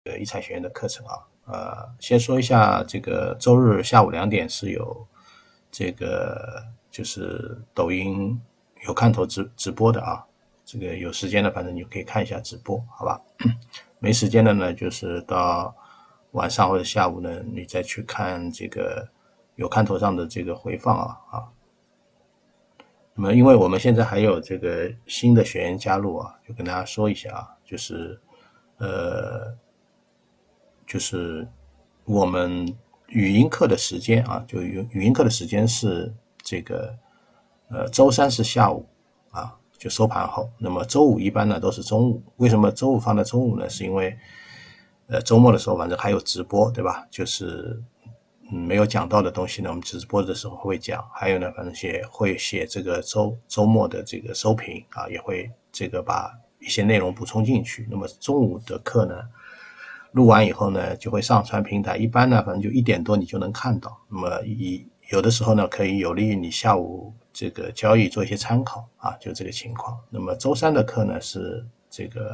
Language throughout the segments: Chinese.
一财学院的课程啊。先说一下，这个周日下午2点是有这个就是抖音有看头直播的啊。这个有时间的，反正你可以看一下直播，好吧？没时间的呢，就是到晚上或者下午呢，你再去看这个有看头上的这个回放啊。那么，因为我们现在还有这个新的学员加入啊，就跟大家说一下啊，呃，就是我们语音课的时间啊，就语音课的时间是这个周三是下午啊，就收盘后。那么周五一般呢都是中午。为什么周五放在中午呢？是因为周末的时候反正还有直播，对吧？就是没有讲到的东西呢，我们直播的时候会讲。还有呢，反正会写这个周末的这个收评啊，也会这个把一些内容补充进去。那么中午的课呢，录完以后呢，就会上传平台。一般呢，反正就1点多你就能看到。那么有的时候呢，可以有利于你下午这个交易做一些参考啊，就这个情况。那么周三的课呢是这个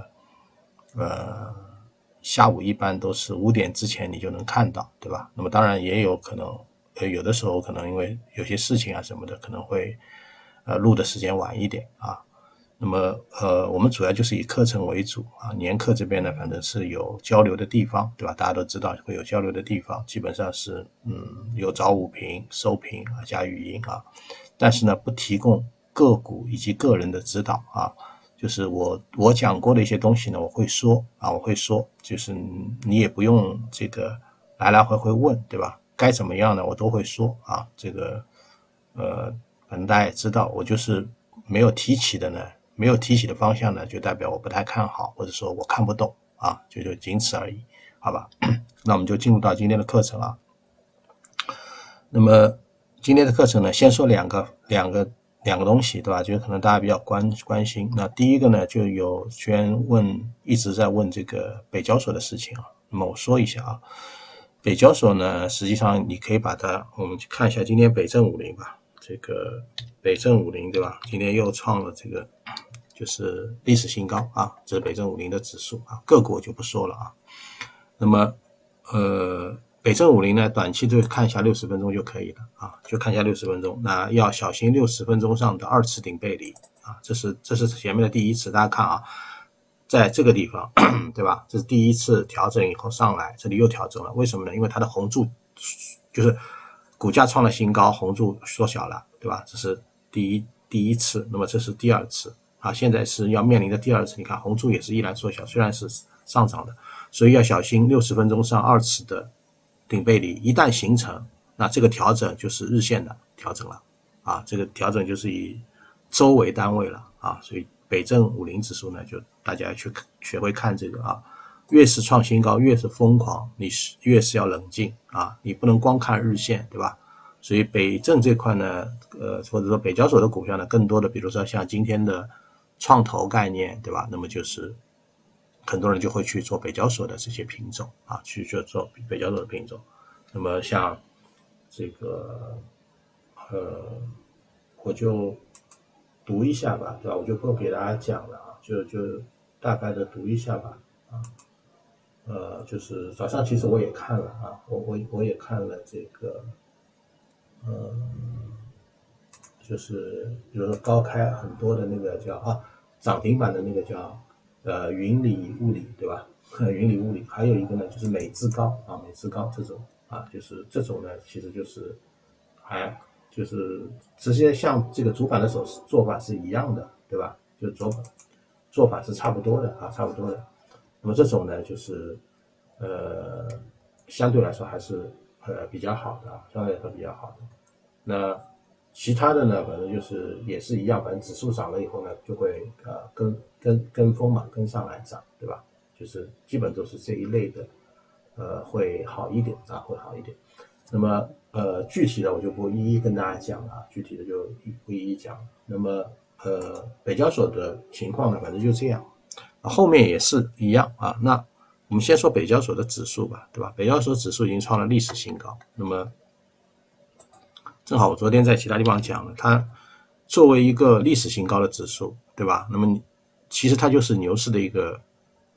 下午一般都是5点之前你就能看到，对吧？那么当然也有可能，有的时候可能因为有些事情啊什么的，可能会录的时间晚一点啊。那么我们主要就是以课程为主啊，年课这边呢，反正是有交流的地方，对吧？大家都知道会有交流的地方，基本上是有找午评、收评啊，加语音啊，但是呢，不提供个股以及个人的指导啊。就是我讲过的一些东西呢，我会说，就是你也不用这个来来回回问，对吧？该怎么样呢，我都会说啊。这个反正大家也知道，我就是没有提起的呢，没有提起的方向呢，就代表我不太看好，或者说我看不懂啊，就仅此而已，好吧？那我们就进入到今天的课程啊。那么今天的课程呢，先说两个东西，对吧？就可能大家比较关心。那第一个呢，就有学员一直在问这个北交所的事情啊。那么我说一下啊，北交所呢，实际上你可以把它，我们去看一下今天北证50吧。这个北证50，对吧？今天又创了这个就是历史新高啊，这是北证50的指数啊，个股我就不说了啊。那么北证50呢，短期就看一下60分钟就可以了啊，就看一下60分钟。那要小心60分钟上的2次顶背离啊，这是前面的第一次，大家看啊，在这个地方，对吧？这是第一次调整以后上来，这里又调整了，为什么呢？因为它的红柱就是股价创了新高，红柱缩小了，对吧？这是第一次，那么这是第2次啊，现在是要面临的第2次。你看红柱也是依然缩小，虽然是上涨的，所以要小心60分钟上2次的顶背离，一旦形成，那这个调整就是日线的调整了啊，这个调整就是以周为单位了啊，所以北证50指数呢，就大家去学会看这个啊，越是创新高，越是疯狂，你越是要冷静啊，你不能光看日线，对吧？所以北证这块呢，或者说北交所的股票呢，更多的比如说像今天的创投概念，对吧？那么就是很多人就会去做北交所的这些品种啊，去做北交所的品种。那么像这个我就读一下吧，对吧？我就不给大家讲了啊，就大概的读一下吧啊。就是早上其实我也看了啊，我也看了这个，就是比如说高开很多的那个叫涨停板的那个叫云里雾里，对吧？云里雾里，还有一个呢就是美资高啊，美资高这种啊，就是这种呢其实就是就是直接像这个主板的做法是一样的，对吧？就做法是差不多的啊，差不多的。那么这种呢就是相对来说还是比较好的啊，相对来说比较好的。那其他的呢，反正就是也是一样，反正指数涨了以后呢，就会跟风嘛，跟上来涨，对吧？就是基本都是这一类的，会好一点啊，会好一点。那么具体的我就不一一跟大家讲了，具体的就不一一讲。那么北交所的情况呢，反正就这样，后面也是一样啊。那我们先说北交所的指数吧，对吧？北交所指数已经创了历史新高，那么正好我昨天在其他地方讲了，它作为一个历史新高的指数，对吧？那么其实它就是牛市的一个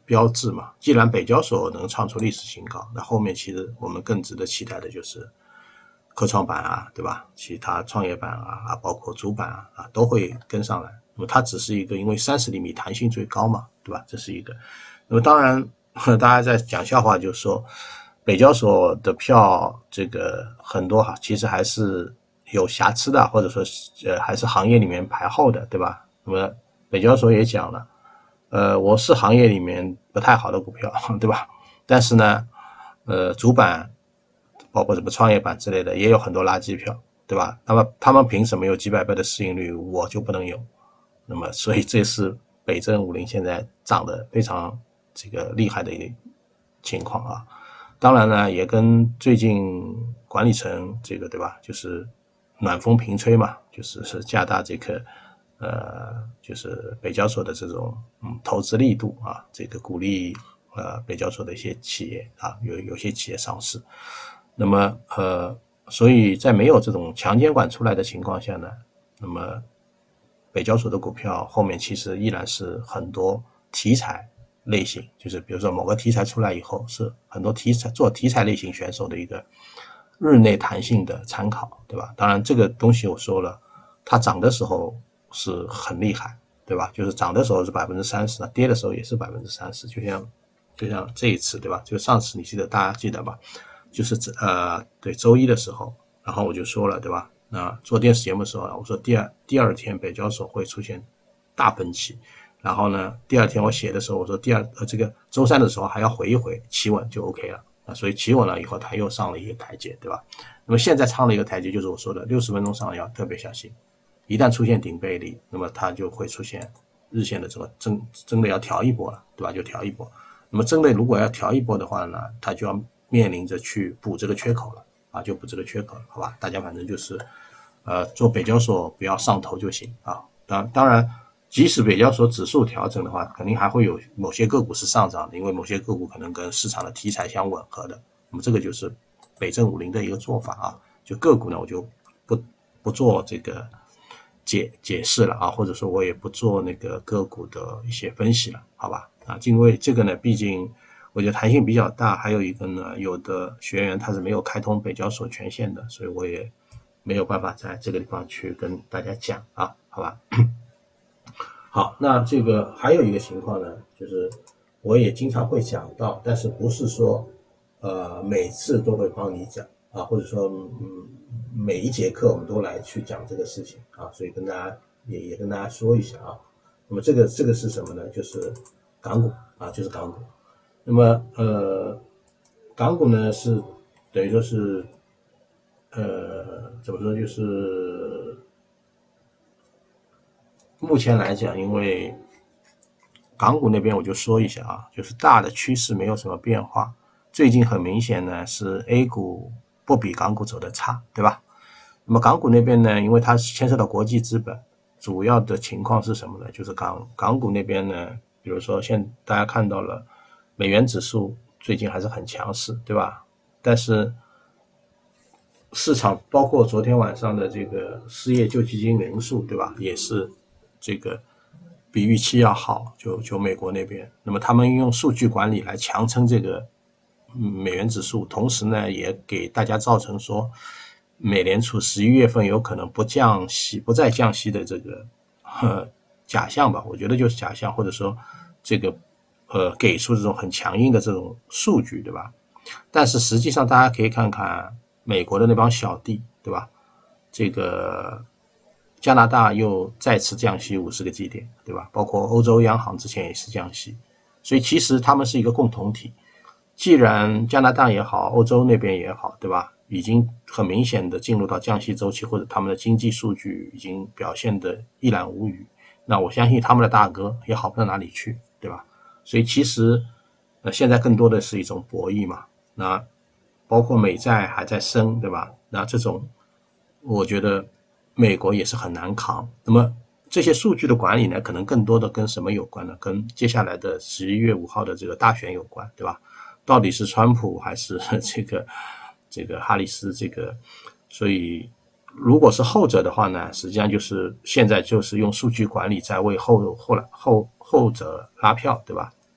标志嘛。既然北交所能创出历史新高，那后面其实我们更值得期待的就是科创板啊，对吧？其他创业板啊，包括主板啊，都会跟上来。那么它只是一个因为30厘米弹性最高嘛，对吧？这是一个。那么当然，大家在讲笑话，就是说北交所的票这个很多其实还是有瑕疵的，或者说还是行业里面排后的，对吧？那么北交所也讲了，我是行业里面不太好的股票，对吧？但是呢，主板包括什么创业板之类的也有很多垃圾票，对吧？那么他们凭什么有几百倍的市盈率，我就不能有？那么所以这是北证50现在涨得非常这个厉害的一个情况啊。当然呢，也跟最近管理层这个对吧，就是暖风频吹嘛，就是加大这个就是北交所的这种投资力度啊，这个鼓励北交所的一些企业啊，有些企业上市。那么所以在没有这种强监管出来的情况下呢，那么北交所的股票后面其实依然是很多题材类型，就是比如说某个题材出来以后，是很多做题材类型选手的一个日内弹性的参考，对吧？当然这个东西我说了，它涨的时候是很厉害，对吧？就是涨的时候是30%，跌的时候也是30%，就像这一次，对吧？就上次大家记得吧？就是对，周一的时候，然后我就说了，对吧？那做电视节目的时候，我说第二天北交所会出现大分歧，然后呢，第二天我写的时候，我说这个周三的时候还要回一回，企稳就 OK 了啊。所以企稳了以后，它又上了一个台阶，对吧？那么现在上了一个台阶，就是我说的60分钟上要特别小心，一旦出现顶背离，那么它就会出现日线的这个真的要调一波了，对吧？就调一波。那么真的如果要调一波的话呢，它就要面临着去补这个缺口了啊，就补这个缺口了，好吧？大家反正就是做北交所不要上头就行啊。当然，即使北交所指数调整的话，肯定还会有某些个股是上涨的，因为某些个股可能跟市场的题材相吻合的。那么这个就是北证50的一个做法啊。就个股呢，我就不做这个解释了啊，或者说我也不做那个个股的一些分析了，好吧？啊，因为这个呢，毕竟我觉得弹性比较大，还有一个呢，有的学员他是没有开通北交所权限的，所以我也没有办法在这个地方去跟大家讲啊，好吧？好，那这个还有一个情况呢，就是我也经常会讲到，但是不是说每次都会帮你讲啊，或者说每一节课我们都来去讲这个事情啊，所以跟大家也跟大家说一下啊。那么这个是什么呢？就是港股啊，就是港股。那么港股呢是等于说是怎么说，就是目前来讲，因为港股那边我就说一下啊，就是大的趋势没有什么变化。最近很明显呢是 A 股不比港股走得差，对吧？那么港股那边呢，因为它牵涉到国际资本，主要的情况是什么呢？就是港股那边呢，比如说大家看到了美元指数最近还是很强势，对吧？但是市场包括昨天晚上的这个失业救济金人数，对吧？也是这个比预期要好，就美国那边。那么他们用数据管理来强撑这个美元指数，同时呢，也给大家造成说美联储11月份有可能不再降息的这个假象吧？我觉得就是假象，或者说这个给出这种很强硬的这种数据，对吧？但是实际上大家可以看看美国的那帮小弟，对吧？这个加拿大又再次降息50个基点，对吧？包括欧洲央行之前也是降息，所以其实他们是一个共同体。既然加拿大也好，欧洲那边也好，对吧？已经很明显的进入到降息周期，或者他们的经济数据已经表现得一览无余，那我相信他们的大哥也好不到哪里去，对吧？所以其实现在更多的是一种博弈嘛。那包括美债还在升，对吧？那这种我觉得美国也是很难扛。那么这些数据的管理呢，可能更多的跟什么有关呢？跟接下来的11月5号的这个大选有关，对吧？到底是川普还是这个哈里斯这个？所以如果是后者的话呢，实际上就是现在就是用数据管理在为后者拉票，对吧？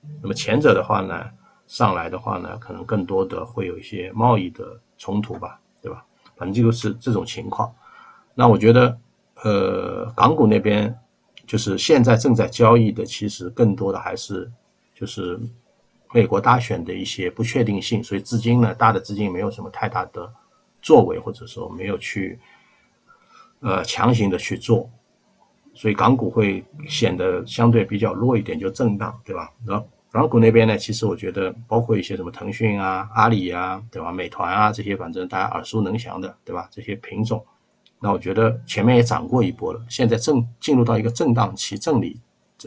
那么前者的话呢，上来的话呢，可能更多的会有一些贸易的冲突吧，对吧？反正就是这种情况。那我觉得，港股那边就是现在正在交易的，其实更多的还是就是美国大选的一些不确定性，所以资金呢，大的资金没有什么太大的作为，或者说没有去强行的去做，所以港股会显得相对比较弱一点，就震荡，对吧？然后港股那边呢，其实我觉得包括一些什么腾讯啊、阿里啊，对吧？美团啊这些，反正大家耳熟能详的，对吧？这些品种，那我觉得前面也涨过一波了，现在正进入到一个震荡期，正理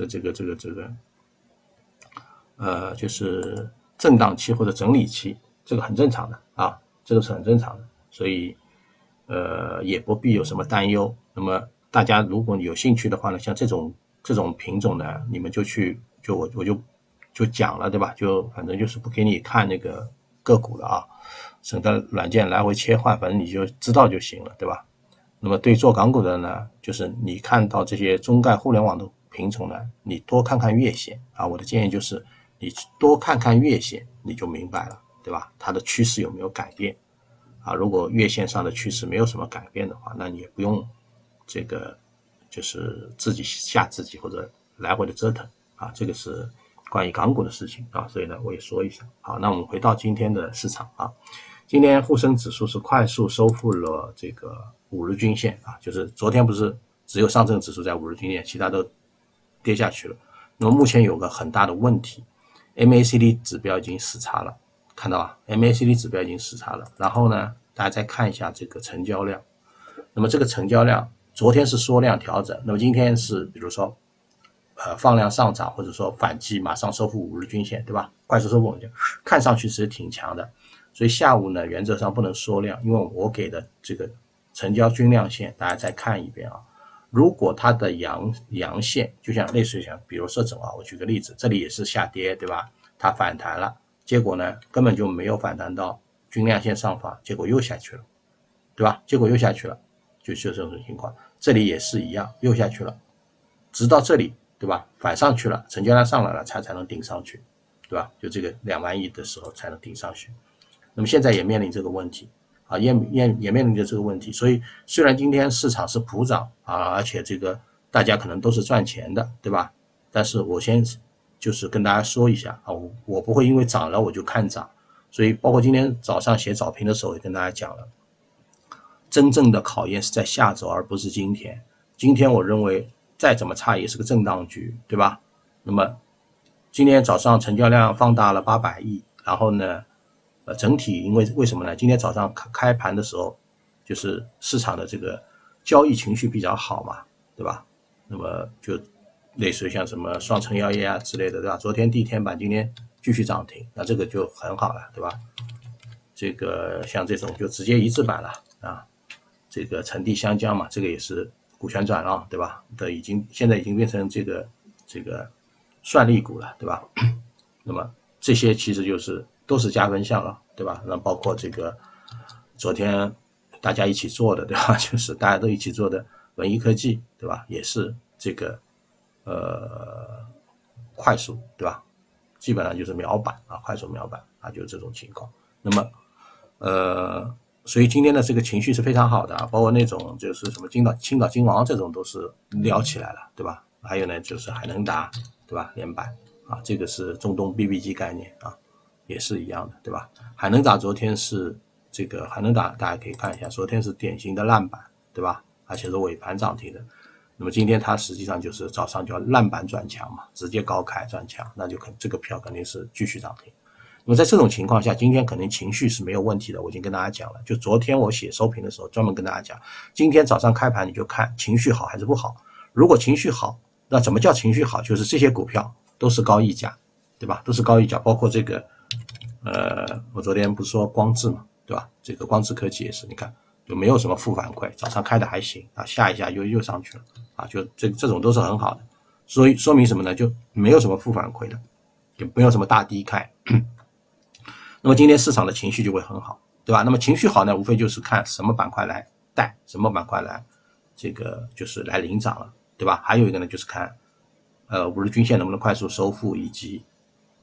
就是震荡期或者整理期，这个很正常的啊，这个是很正常的，所以也不必有什么担忧。那么大家如果有兴趣的话呢，像这种品种呢，你们就去我就讲了，对吧？就反正就是不给你看那个个股了啊，省得软件来回切换，反正你就知道就行了，对吧？那么对做港股的呢，就是你看到这些中概互联网的品种呢，你多看看月线啊。我的建议就是你多看看月线，你就明白了，对吧？它的趋势有没有改变啊？如果月线上的趋势没有什么改变的话，那你也不用这个就是自己吓自己或者来回的折腾啊。这个是关于港股的事情啊，所以呢我也说一下。好，那我们回到今天的市场啊。今天沪深指数是快速收复了这个5日均线啊，就是昨天不是只有上证指数在5日均线，其他都跌下去了。那么目前有个很大的问题 ，MACD 指标已经死叉了，看到吧 ？MACD 指标已经死叉了。然后呢，大家再看一下这个成交量。那么这个成交量昨天是缩量调整，那么今天是比如说放量上涨，或者说反击，马上收复5日均线，对吧？快速收复，看上去是挺强的。所以下午呢，原则上不能缩量，因为我给的这个成交均量线，大家再看一遍啊。如果它的阳线，就像类似于像，比如说整啊，我举个例子，这里也是下跌，对吧？它反弹了，结果呢根本就没有反弹到均量线上方，结果又下去了，对吧？结果又下去了，就这种情况。这里也是一样，又下去了，直到这里，对吧？反上去了，成交量上来了，才能顶上去，对吧？就这个2万亿的时候才能顶上去。那么现在也面临这个问题啊，也面临着这个问题。所以虽然今天市场是普涨啊，而且这个大家可能都是赚钱的，对吧？但是我先就是跟大家说一下啊，我不会因为涨了我就看涨。所以包括今天早上写早评的时候也跟大家讲了，真正的考验是在下周，而不是今天。今天我认为再怎么差也是个震荡局，对吧？那么今天早上成交量放大了800亿，然后呢整体因为什么呢？今天早上开盘的时候，就是市场的这个交易情绪比较好嘛，对吧？那么就类似于像什么双城药业啊之类的，对吧？昨天第一天板，今天继续涨停，那这个就很好了，对吧？这个像这种就直接一字板了啊，这个成地湘江嘛，这个也是股权转让，对吧？现在已经变成这个算力股了，对吧？那么这些其实都是加分项了，对吧？那包括这个昨天大家一起做的，对吧？就是大家都一起做的文艺科技，对吧？也是这个快速，对吧？基本上就是秒板啊，快速秒板啊，就是这种情况。那么所以今天的这个情绪是非常好的啊，包括那种就是什么青岛金王这种都是撩起来了，对吧？还有呢就是海能达，对吧？连板啊，这个是中东 BBG 概念啊，也是一样的，对吧？海能达昨天是这个海能达大家可以看一下，昨天是典型的烂板，对吧？而且是尾盘涨停的。那么今天它实际上就是早上叫烂板转强嘛，直接高开转强，那就这个票肯定是继续涨停。那么在这种情况下，今天肯定情绪是没有问题的，我已经跟大家讲了。就昨天我写收评的时候，专门跟大家讲，今天早上开盘你就看情绪好还是不好。如果情绪好，那怎么叫情绪好？就是这些股票都是高溢价，对吧？都是高溢价，包括这个我昨天不是说光智嘛，对吧？这个光智科技也是，你看就没有什么负反馈，早上开的还行啊，下一下又上去了啊，就这种都是很好的。所以说明什么呢？就没有什么负反馈的，就没有什么大低开。那么今天市场的情绪就会很好，对吧？那么情绪好呢，无非就是看什么板块来带，什么板块来这个就是来领涨了，对吧？还有一个呢，就是看5日均线能不能快速收复，以及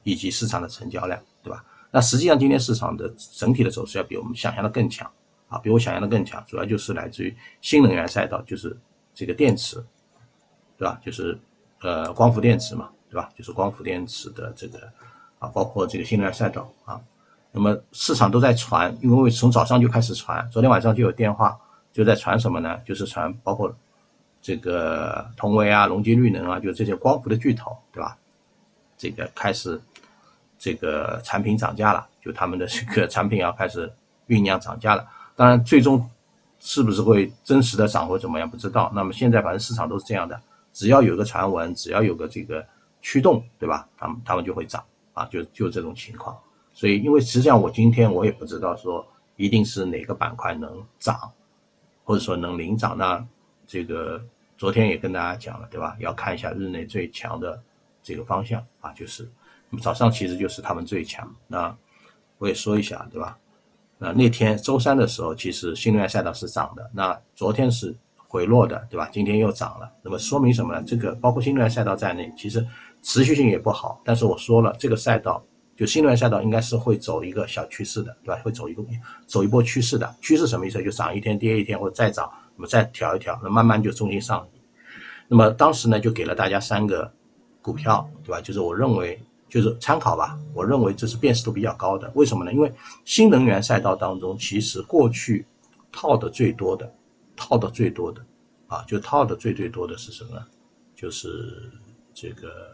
以及市场的成交量，对吧？那实际上今天市场的整体的走势要比我们想象的更强啊，比我想象的更强，主要就是来自于新能源赛道，就是这个电池，对吧？就是光伏电池嘛，对吧？就是光伏电池的这个啊，包括这个新能源赛道啊。那么市场都在传，因为从早上就开始传，昨天晚上就有电话，就在传什么呢？就是传包括这个通威啊、隆基绿能啊，就这些光伏的巨头，对吧？这个开始这个产品涨价了，就他们的这个产品要开始酝酿涨价了。当然，最终是不是会真实的涨或怎么样不知道。那么现在反正市场都是这样的，只要有个传闻，只要有个这个驱动，对吧？他们就会涨啊，就这种情况。所以，因为实际上我今天我也不知道说一定是哪个板块能涨，或者说能领涨。那这个昨天也跟大家讲了，对吧？要看一下日内最强的这个方向啊，就是早上其实就是他们最强。那我也说一下，对吧？那天周三的时候，其实新能源赛道是涨的，那昨天是回落的，对吧？今天又涨了，那么说明什么呢？这个包括新能源赛道在内，其实持续性也不好。但是我说了，这个赛道就新能源赛道应该是会走一个小趋势的，对吧？会走一波趋势的。趋势什么意思？就涨一天跌一天，或者再涨，那么再调一调，那慢慢就重新上移。那么当时呢，就给了大家3个股票，对吧？就是我认为就是参考吧，我认为这是辨识度比较高的。为什么呢？因为新能源赛道当中，其实过去套的最多的啊，就套的最多的是什么呢？就是这个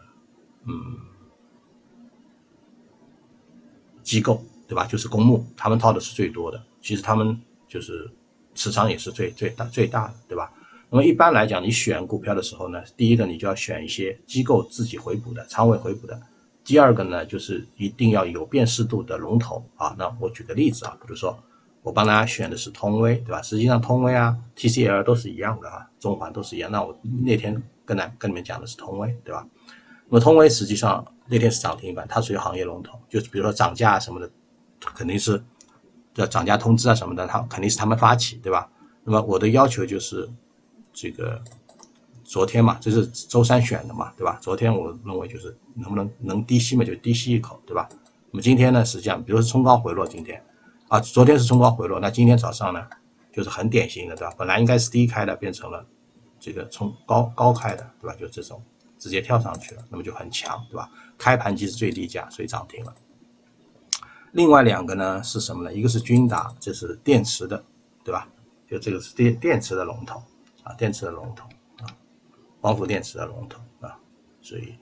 机构，对吧？就是公募，他们套的是最多的。其实他们就是持仓也是最大的，对吧？那么一般来讲，你选股票的时候呢，第一个你就要选一些机构自己回补的、仓位回补的。第二个呢，就是一定要有辨识度的龙头啊。那我举个例子啊，比如说我帮大家选的是通威，对吧？实际上通威啊、TCL 都是一样的啊，中环都是一样。那我那天跟你们讲的是通威，对吧？那么通威实际上那天是涨停板，它属于行业龙头，就是比如说涨价什么的，肯定是要涨价通知啊什么的，它肯定是他们发起，对吧？那么我的要求就是这个昨天嘛，这是周三选的嘛，对吧？昨天我认为就是能不能低吸嘛，就低吸一口，对吧？那么今天呢，实际上比如说冲高回落，今天啊，昨天是冲高回落，那今天早上呢，就是很典型的，对吧？本来应该是低开的，变成了这个从高开的，对吧？就这种直接跳上去了，那么就很强，对吧？开盘即是最低价，所以涨停了。另外2个呢是什么呢？一个是君达，这是电池的，对吧？就这个是电池的龙头啊，电池的龙头啊，光伏电池的龙头啊，所以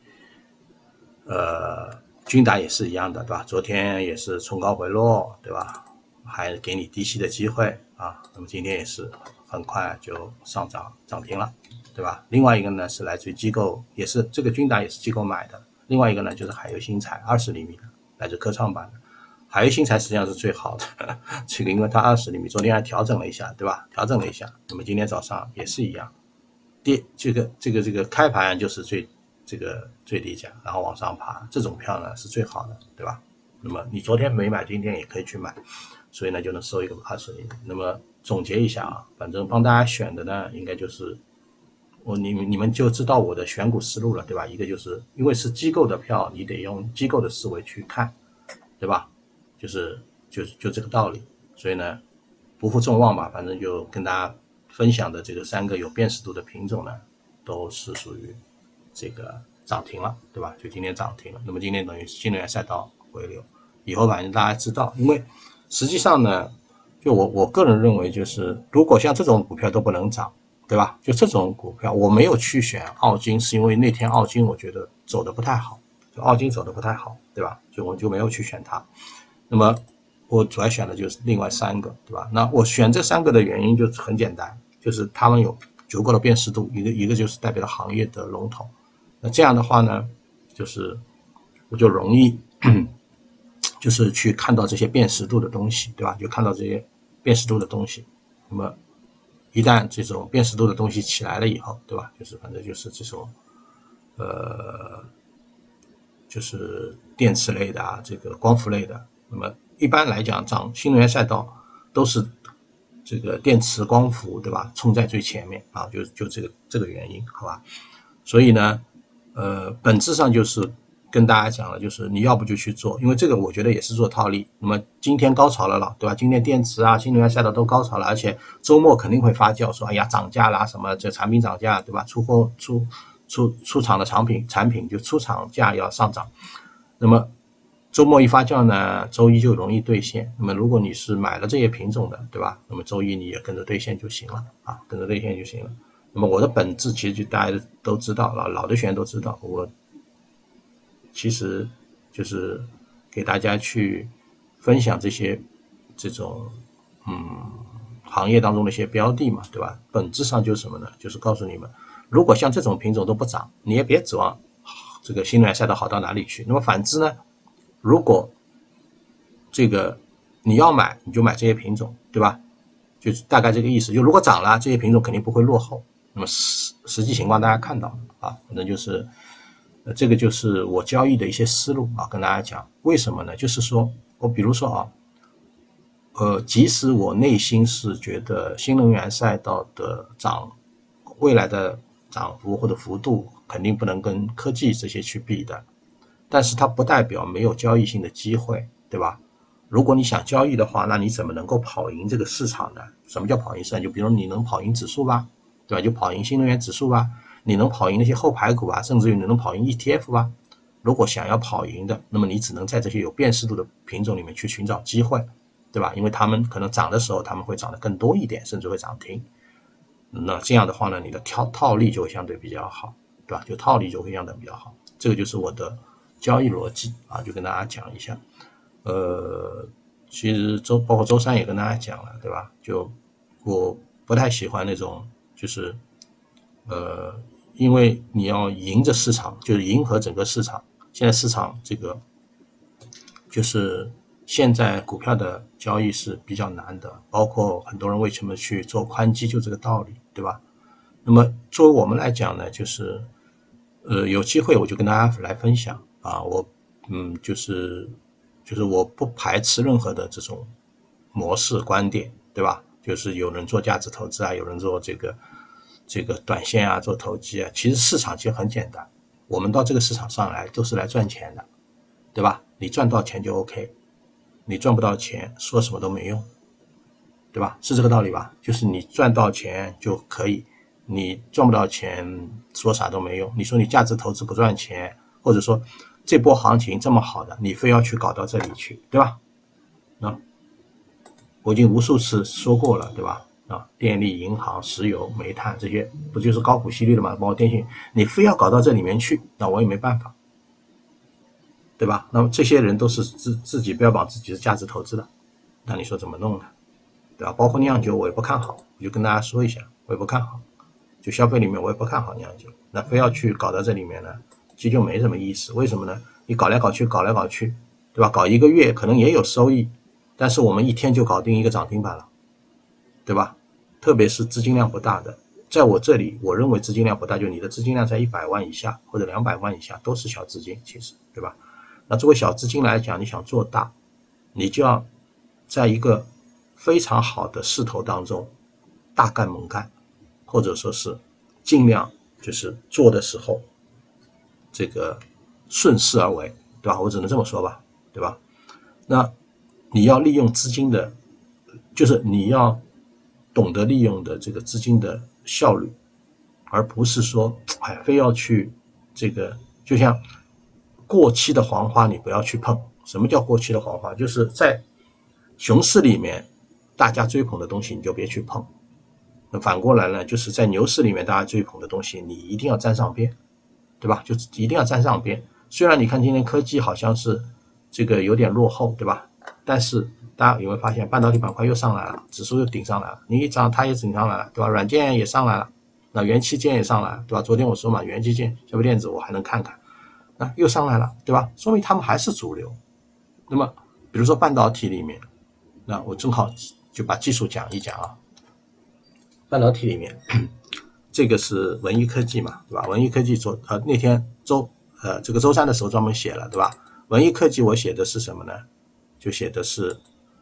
君达也是一样的，对吧？昨天也是冲高回落，对吧？还给你低吸的机会啊，那么今天也是很快就上涨停了，对吧？另外一个呢是来自于机构，也是这个君达也是机构买的。另外一个呢就是海油新材20厘米的，来自科创板的。海油新材实际上是最好的，这个因为它20厘米，昨天还调整了一下，对吧？调整了一下，那么今天早上也是一样，这个开盘就是最低价，然后往上爬，这种票呢是最好的，对吧？那么你昨天没买，今天也可以去买，所以呢就能收一个20厘米。那么总结一下啊，反正帮大家选的呢，应该就是你们就知道我的选股思路了，对吧？一个就是因为是机构的票，你得用机构的思维去看，对吧？就这个道理。所以呢，不负众望吧，反正就跟大家分享的这个3个有辨识度的品种呢，都是属于这个涨停了，对吧？就今天涨停了。那么今天等于新能源赛道回流，以后反正大家知道，因为实际上呢，就我个人认为，就是如果像这种股票都不能涨，对吧？就这种股票，我没有去选澳金，是因为那天澳金我觉得走的不太好，就澳金走的不太好，对吧？所以我就没有去选它。那么我主要选的就是另外3个，对吧？那我选这3个的原因就很简单，就是他们有足够的辨识度，一个就是代表了行业的龙头。那这样的话呢，就是我就容易就是去看到这些辨识度的东西，对吧？就看到这些辨识度的东西。那么一旦这种辨识度的东西起来了以后，对吧？就是反正就是这种就是电池类的啊，这个光伏类的。那么一般来讲，涨新能源赛道都是这个电池、光伏，对吧？冲在最前面啊，就这个原因，好吧？所以呢，本质上就是跟大家讲了，就是你要不就去做，因为这个我觉得也是做套利。那么今天高潮了，对吧？今天电池啊、新能源赛道都高潮了，而且周末肯定会发酵，说哎呀涨价啦，什么这产品涨价，对吧？出厂的产品就出厂价要上涨。那么周末一发酵呢，周一就容易兑现。那么如果你是买了这些品种的，对吧？那么周一你也跟着兑现就行了啊，跟着兑现就行了。那么我的本质其实就大家都知道，老的学员都知道，我其实就是给大家去分享这种行业当中的一些标的嘛，对吧？本质上就是什么呢？就是告诉你们，如果像这种品种都不涨，你也别指望这个新能源赛道好到哪里去。那么反之呢，如果这个你要买，你就买这些品种，对吧？就是大概这个意思。就如果涨了，这些品种肯定不会落后。那么实际情况大家看到啊，反正就是这个就是我交易的一些思路啊，跟大家讲。为什么呢？就是说我比如说啊，即使我内心是觉得新能源赛道的未来的涨幅或者幅度肯定不能跟科技这些去比的，但是它不代表没有交易性的机会，对吧？如果你想交易的话，那你怎么能够跑赢这个市场呢？什么叫跑赢市场？就比如你能跑赢指数吧，对吧？就跑赢新能源指数吧，你能跑赢那些后排股啊，甚至于你能跑赢 ETF 吧。如果想要跑赢的，那么你只能在这些有辨识度的品种里面去寻找机会，对吧？因为他们可能涨的时候，他们会涨得更多一点，甚至会涨停。那这样的话呢，你的套利就会相对比较好，对吧？就套利就会相对比较好。这个就是我的交易逻辑啊，就跟大家讲一下。其实包括周三也跟大家讲了，对吧？就我不太喜欢那种就是因为你要迎着市场，就是迎合整个市场。现在市场这个就是现在股票的交易是比较难的，包括很多人为什么去做宽基，就这个道理，对吧？那么作为我们来讲呢，就是有机会我就跟大家来分享啊，就是我不排斥任何的这种模式观点，对吧？就是有人做价值投资啊，有人做这个短线啊，做投机啊，其实市场其实很简单，我们到这个市场上来都是来赚钱的，对吧？你赚到钱就 OK， 你赚不到钱说什么都没用，对吧？是这个道理吧？就是你赚到钱就可以，你赚不到钱说啥都没用。你说你价值投资不赚钱，或者说这波行情这么好的，你非要去搞到这里去，对吧？我已经无数次说过了，对吧？电力、银行、石油、煤炭这些不就是高股息率的吗？包括电信，你非要搞到这里面去，那我也没办法，对吧？那么这些人都是自己标榜自己是价值投资的，那你说怎么弄呢？对吧？包括酿酒我也不看好，我就跟大家说一下，我也不看好，就消费里面我也不看好酿酒，那非要去搞到这里面呢，其实就没什么意思。为什么呢？你搞来搞去，对吧？搞一个月可能也有收益，但是我们一天就搞定一个涨停板了，对吧？特别是资金量不大的，在我这里，我认为资金量不大，就你的资金量在100万以下或者200万以下都是小资金，其实，对吧？那作为小资金来讲，你想做大，你就要在一个非常好的势头当中大干猛干，或者说是尽量就是做的时候这个顺势而为，对吧？我只能这么说吧，对吧？那你要利用资金的，就是你要懂得利用的这个资金的效率，而不是说非要去这个，就像过期的黄花你不要去碰。什么叫过期的黄花？就是在熊市里面大家追捧的东西你就别去碰，那反过来呢，就是在牛市里面大家追捧的东西你一定要沾上边，对吧？就一定要沾上边。虽然你看今天科技好像是这个有点落后，对吧？但是大家有没有发现半导体板块又上来了，指数又顶上来了，你一涨它也顶上来了，对吧？软件也上来了，那元器件也上来了，对吧？昨天我说嘛，元器件、消费电子我还能看看，那又上来了，对吧？说明他们还是主流。那么比如说半导体里面，那我正好就把技术讲一讲啊。半导体里面这个是文一科技嘛，对吧？文一科技那天这个周三的时候专门写了，对吧？文一科技我写的是什么呢？就写的是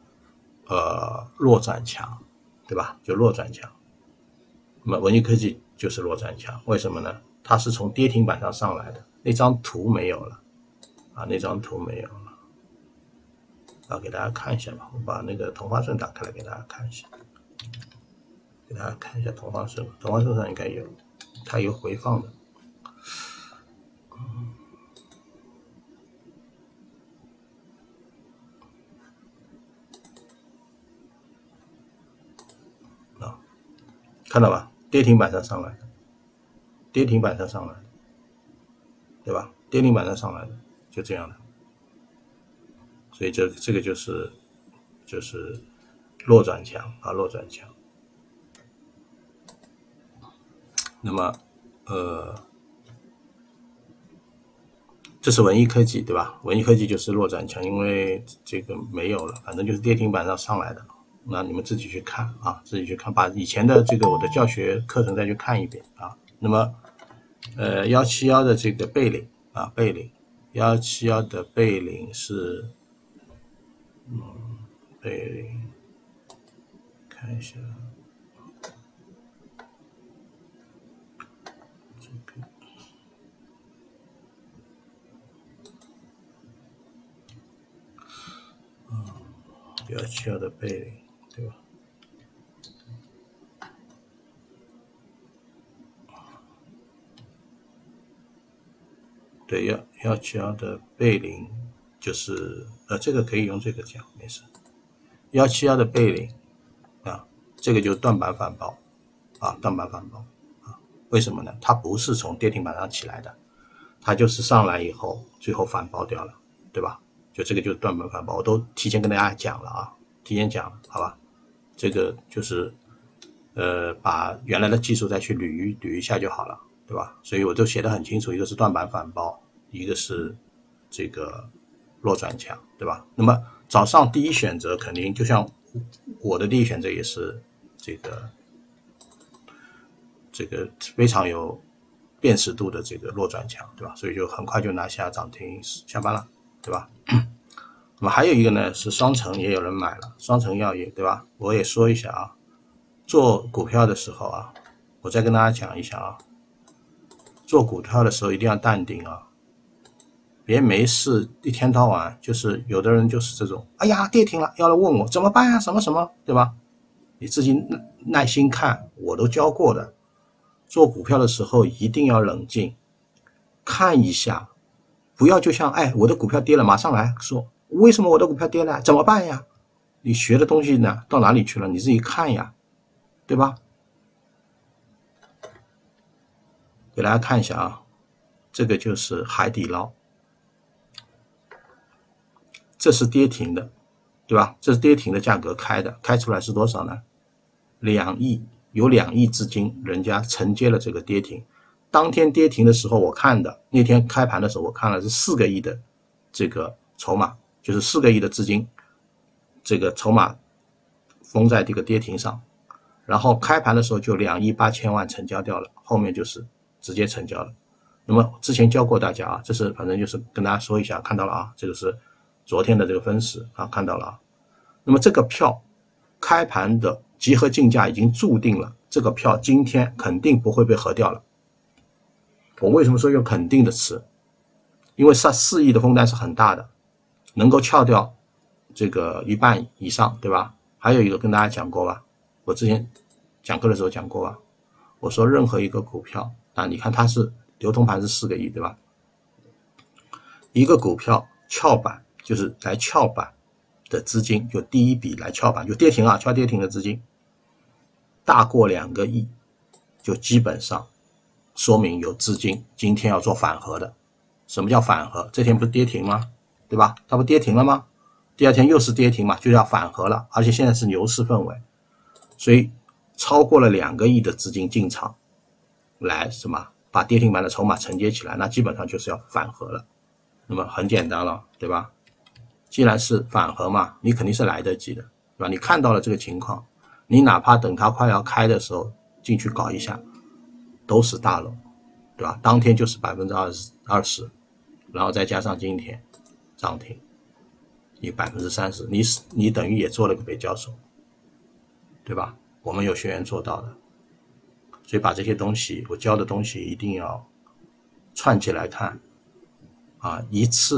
弱转强，对吧？就弱转强。那么文一科技就是弱转强，为什么呢？它是从跌停板上上来的，那张图没有了， 啊，那张图没有了啊，给大家看一下吧。我把那个同花顺打开来给大家看一下，给大家看一下同花顺，同花顺上应该有，它有回放的。啊，看到吧？跌停板上来的，跌停板上来的，对吧？跌停板上来的，就这样的。所以这个就是弱转强啊，弱转强。那么这是文艺科技对吧？文艺科技就是弱转强，因为这个没有了，反正就是跌停板上来的。那你们自己去看啊，自己去看，把以前的这个我的教学课程再去看一遍啊。那么171的这个背领啊，背领171的背领是背领，看一下。171的背领，对吧？对，171的背领就是这个可以用这个讲，没事。171的背领啊，这个就是断板反包啊，断板反包啊，为什么呢？它不是从跌停板上起来的，它就是上来以后最后反包掉了，对吧？就这个就是断板反包，我都提前跟大家讲了啊，提前讲了，好吧？这个就是把原来的技术再去捋一下就好了，对吧？所以我都写得很清楚，一个是断板反包，一个是这个弱转强，对吧？那么早上第一选择肯定就像我的第一选择也是这个非常有辨识度的这个弱转强，对吧？所以就很快就拿下涨停下班了，对吧？那么还有一个呢是双城也有人买了，双城药业，对吧？我也说一下啊，做股票的时候啊，我再跟大家讲一下啊，做股票的时候一定要淡定啊，别没事一天到晚就是有的人就是这种，哎呀跌停了要来问我怎么办啊，什么什么，对吧？你自己耐心看，我都教过的。做股票的时候一定要冷静，看一下，不要就像我的股票跌了，马上来说为什么我的股票跌了，怎么办呀？你学的东西呢到哪里去了？你自己看呀，对吧？给大家看一下啊，这个就是海底捞，这是跌停的，对吧？这是跌停的价格开的，开出来是多少呢？2亿，有2亿资金，人家承接了这个跌停。当天跌停的时候我看的，那天开盘的时候我看了是4个亿的这个筹码，就是4个亿的资金，这个筹码封在这个跌停上，然后开盘的时候就2亿8千万成交掉了，后面就是直接成交了。那么之前教过大家啊，这是反正就是跟大家说一下，看到了啊，这个是昨天的这个分时啊，看到了啊。那么这个票开盘的集合竞价已经注定了，这个票今天肯定不会被核掉了。我为什么说用肯定的词？因为4亿的封单是很大的，能够撬掉这个一半以上，对吧？还有一个跟大家讲过吧，我之前讲课的时候讲过吧，我说任何一个股票啊，你看它是流通盘是4个亿，对吧？一个股票撬板就是来撬板的资金，就第一笔来撬板就跌停啊，撬跌停的资金大过2个亿，就基本上说明有资金今天要做反核的。什么叫反核？这天不是跌停吗？对吧？它不跌停了吗？第二天又是跌停嘛，就要反核了，而且现在是牛市氛围，所以超过了2个亿的资金进场来什么把跌停板的筹码承接起来，那基本上就是要反核了。那么很简单了，对吧？既然是反核嘛，你肯定是来得及的，对吧？你看到了这个情况，你哪怕等它快要开的时候进去搞一下，都是大楼，对吧？当天就是20%，然后再加上今天涨停，你30%，你等于也做了个北交所，对吧？我们有学员做到的，所以把这些东西我教的东西一定要串起来看啊，一次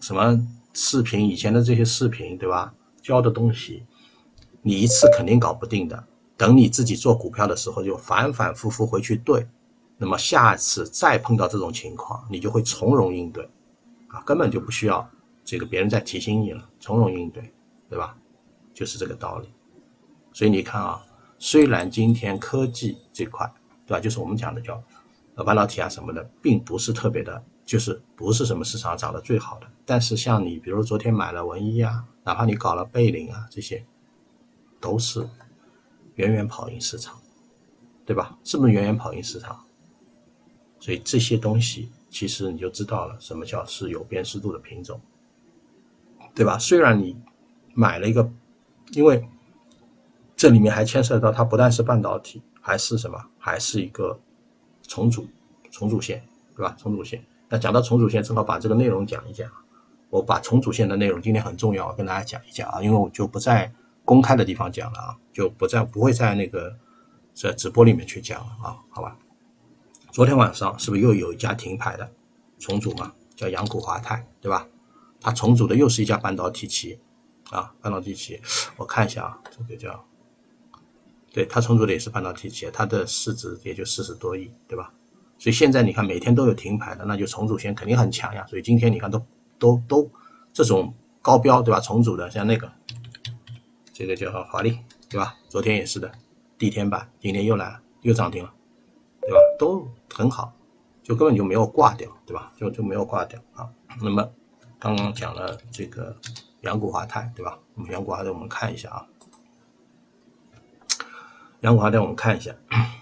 什么视频，以前的这些视频，对吧？教的东西，你一次肯定搞不定的。等你自己做股票的时候，就反反复复回去对，那么下次再碰到这种情况，你就会从容应对，啊，根本就不需要这个别人再提醒你了，从容应对，对吧？就是这个道理。所以你看啊，虽然今天科技这块，对吧？就是我们讲的叫半导体啊什么的，并不是特别的，就是不是什么市场涨得最好的。但是像你，比如昨天买了文一啊，哪怕你搞了贝林啊，这些都是远远跑赢市场，对吧？是不是远远跑赢市场？所以这些东西其实你就知道了，什么叫是有辨识度的品种，对吧？虽然你买了一个，因为这里面还牵涉到它不但是半导体，还是什么？还是一个重组线，对吧？重组线。那讲到重组线，正好把这个内容讲一讲。我把重组线的内容今天很重要，跟大家讲一讲啊，因为我就不在公开的地方讲了啊，就不会在那个在直播里面去讲了啊，好吧？昨天晚上是不是又有一家停牌的重组嘛？叫阳谷华泰，对吧？它重组的又是一家半导体企业啊，半导体企业，我看一下啊，这个叫，对，它重组的也是半导体企业，它的市值也就40多亿，对吧？所以现在你看每天都有停牌的，那就重组线肯定很强呀。所以今天你看都这种高标，对吧？重组的像那个这个叫华丽，对吧？昨天也是的，地天板，今天又来了，又涨停了，对吧？都很好，就根本就没有挂掉，对吧？就没有挂掉啊。那么刚刚讲了这个阳谷华泰，对吧？阳谷华泰我们看一下啊，阳谷华泰我们看一下。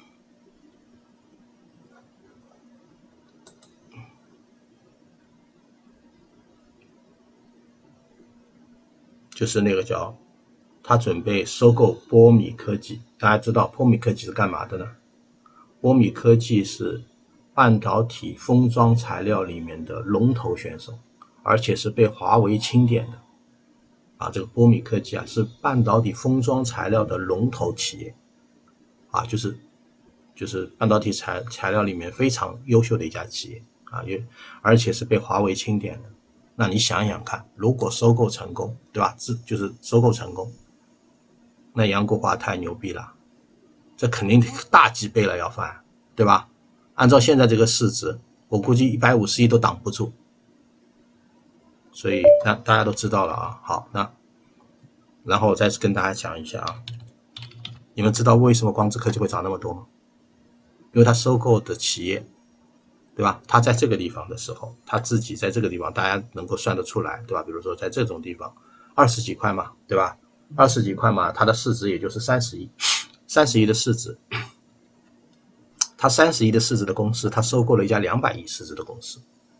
就是那个叫他准备收购波米科技，大家知道波米科技是干嘛的呢？波米科技是半导体封装材料里面的龙头选手，而且是被华为钦点的啊。这个波米科技啊，是半导体封装材料的龙头企业啊，就是半导体材料里面非常优秀的一家企业啊，而且是被华为钦点的。那你想想看，如果收购成功，对吧？就是收购成功，那阳谷华太牛逼了，这肯定大几倍了要翻，对吧？按照现在这个市值，我估计150亿都挡不住。所以那大家都知道了啊。好，那然后我再跟大家讲一下啊，你们知道为什么光之科技会涨那么多吗？因为它收购的企业，对吧？他在这个地方的时候，他自己在这个地方，大家能够算得出来，对吧？比如说在这种地方，20几块嘛，对吧？20几块嘛，它的市值也就是30亿，30亿的市值，它30亿的市值的公司，它收购了一家200亿市值的公司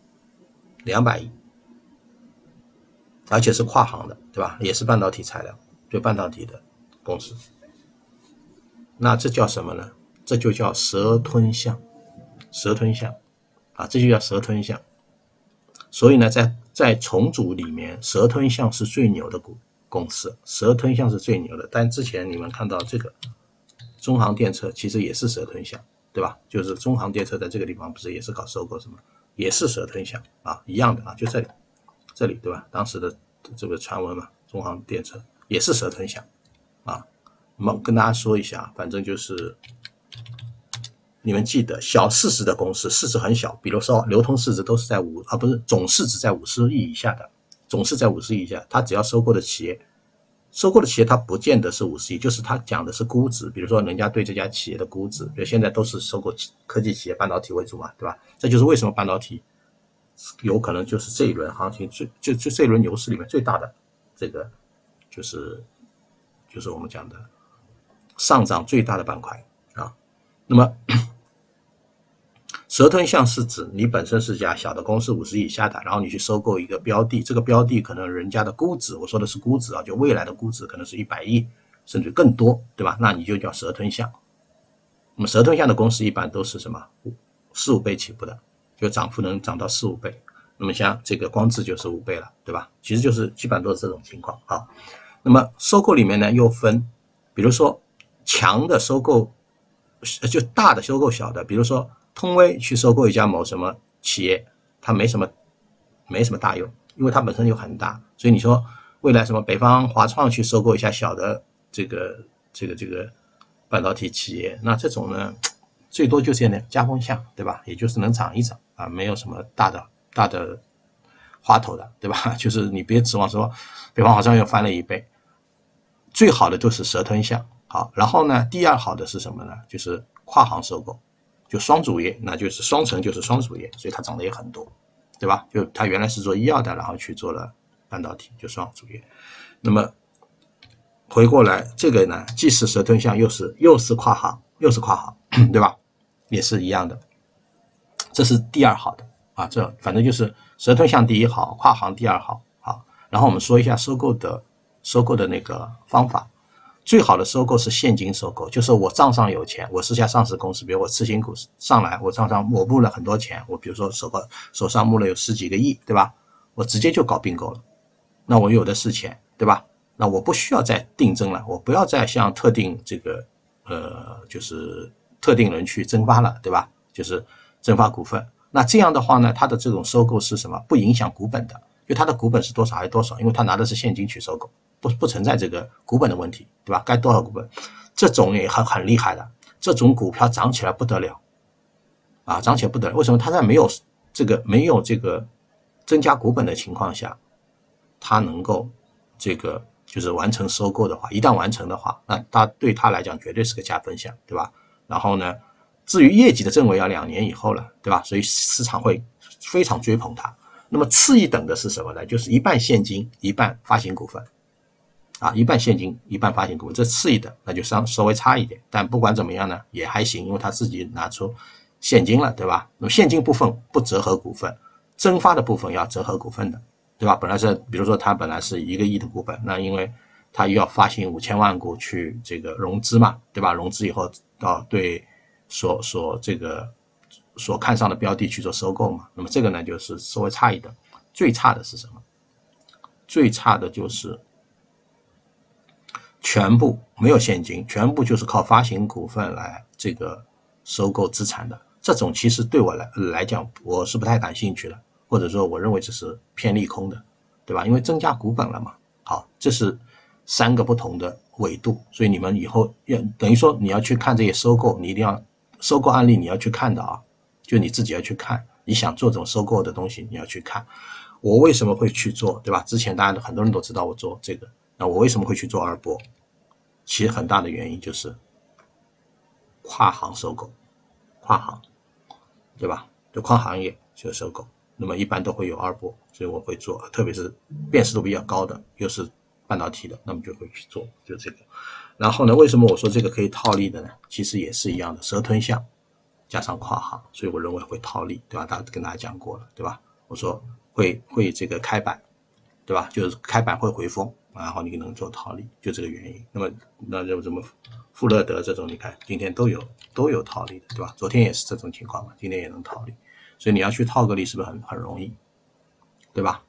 ，200亿，而且是跨行的，对吧？也是半导体材料，对半导体的公司。那这叫什么呢？这就叫蛇吞象，蛇吞象。啊，这就叫蛇吞象。所以呢，在重组里面，蛇吞象是最牛的公司，蛇吞象是最牛的。但之前你们看到这个中航电车其实也是蛇吞象，对吧？就是中航电车在这个地方不是也是搞收购什么，也是蛇吞象啊，一样的啊，就这里对吧？当时的这个传闻嘛，中航电车也是蛇吞象啊。那么跟大家说一下，反正就是你们记得小市值的公司，市值很小，比如说流通市值都是在不是总市值在50亿以下的，总市在50亿以下，它只要收购的企业它不见得是50亿，就是它讲的是估值，比如说人家对这家企业的估值，比如现在都是收购科技企业半导体为主嘛，对吧？这就是为什么半导体有可能就是这一轮行情就这一轮牛市里面最大的这个就是我们讲的上涨最大的板块啊。那么蛇吞象是指你本身是家小的公司50亿以下的，然后你去收购一个标的，这个标的可能人家的估值，我说的是估值啊，就未来的估值可能是100亿甚至更多，对吧？那你就叫蛇吞象。那么蛇吞象的公司一般都是什么4、5倍起步的，就涨幅能涨到4、5倍。那么像这个光智就是5倍了，对吧？其实就是基本上都是这种情况啊。那么收购里面呢又分，比如说强的收购，就大的收购小的，比如说通威去收购一家某什么企业，它没什么大用， 因为它本身就很大，所以你说未来什么北方华创去收购一下小的这个半导体企业，那这种呢，最多就是那加工项，对吧？也就是能涨一涨啊，没有什么大的花头的，对吧？就是你别指望说北方华创又翻了1倍，最好的就是蛇吞象。好，然后呢，第二好的是什么呢？就是跨行收购，就双主业，那就是双成就是双主业，所以它涨得也很多，对吧？就它原来是做医药的，然后去做了半导体，就双主业。那么回过来，这个呢，既是蛇吞象，又是跨行，对吧？也是一样的，这是第二好的啊。这反正就是蛇吞象第一好，跨行第二好。好，然后我们说一下收购的那个方法。最好的收购是现金收购，就是我账上有钱，我是家上市公司，比如我次新股上来，我账上我募了很多钱，我比如说手上募了有10几个亿，对吧？我直接就搞并购了，那我有的是钱，对吧？那我不需要再定增了，我不要再向特定就是特定人去增发了，对吧？就是增发股份。那这样的话呢，它的这种收购是什么？不影响股本的，就它的股本是多少还是多少，因为它拿的是现金去收购。不存在这个股本的问题，对吧？该多少股本，这种也很厉害的，这种股票涨起来不得了啊，涨起来不得了。为什么？它在没有这个增加股本的情况下，它能够这个就是完成收购的话，一旦完成的话，那它对它来讲绝对是个加分项，对吧？然后呢，至于业绩的正位要2年以后了，对吧？所以市场会非常追捧它。那么次一等的是什么呢？就是一半现金，一半发行股份。啊，一半现金，一半发行股份，这次一等，那就稍微差一点，但不管怎么样呢，也还行，因为他自己拿出现金了，对吧？那么现金部分不折合股份，增发的部分要折合股份的，对吧？本来是，比如说他本来是1个亿的股本，那因为他又要发行5000万股去这个融资嘛，对吧？融资以后对所看上的标的去做收购嘛，那么这个呢就是稍微差一等。最差的是什么？最差的就是全部没有现金，全部就是靠发行股份来这个收购资产的，这种其实对我来讲我是不太感兴趣的，或者说我认为这是偏利空的，对吧？因为增加股本了嘛。好，这是3个不同的维度，所以你们以后等于说你要去看这些收购，你一定要收购案例你要去看的啊，就你自己要去看，你想做这种收购的东西你要去看。我为什么会去做，对吧？之前大家很多人都知道我做这个，那我为什么会去做二波？其实很大的原因就是跨行收购，跨行，对吧？就跨行业就收购，那么一般都会有二波，所以我会做，特别是辨识度比较高的，又是半导体的，那么就会去做，就这个。然后呢，为什么我说这个可以套利的呢？其实也是一样的，蛇吞象加上跨行，所以我认为会套利，对吧？跟大家讲过了，对吧？我说会这个开板，对吧？就是开板会回风，然后你能做套利，就这个原因。那就这么富乐德这种，你看今天都有套利的，对吧？昨天也是这种情况嘛，今天也能套利，所以你要去套个利是不是很容易，对吧？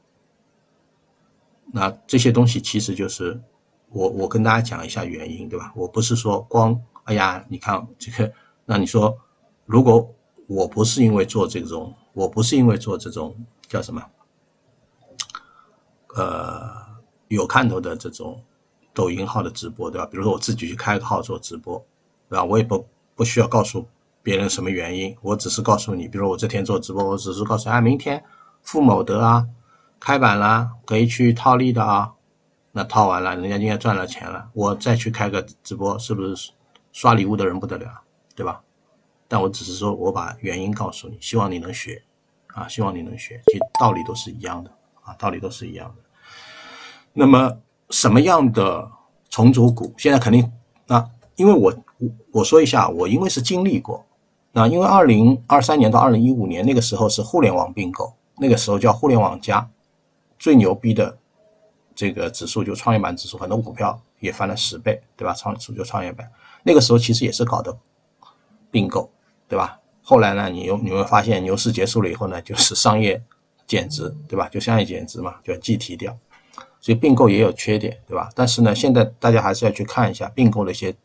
那这些东西其实就是我跟大家讲一下原因，对吧？我不是说光哎呀，你看这个，那你说如果我不是因为做这种叫什么？有看头的这种抖音号的直播，对吧？比如说我自己去开个号做直播，对吧？我也不需要告诉别人什么原因，我只是告诉你，比如说我这天做直播，我只是告诉明天付某德啊开板啦，可以去套利的啊。那套完了，人家今天赚了钱了，我再去开个直播，是不是刷礼物的人不得了，对吧？但我只是说我把原因告诉你，希望你能学啊，希望你能学，其实道理都是一样的啊，道理都是一样的。那么什么样的重组股？现在肯定因为我说一下，我因为是经历过，因为2023年到2015年那个时候是互联网并购，那个时候叫互联网加，最牛逼的这个指数就创业板指数，很多股票也翻了10倍，对吧？创业板那个时候其实也是搞的并购，对吧？后来呢，你会发现牛市结束了以后呢，就是商业减值，对吧？就商业减值嘛，就要计提掉。所以并购也有缺点，对吧？但是呢，现在大家还是要去看一下并购的一些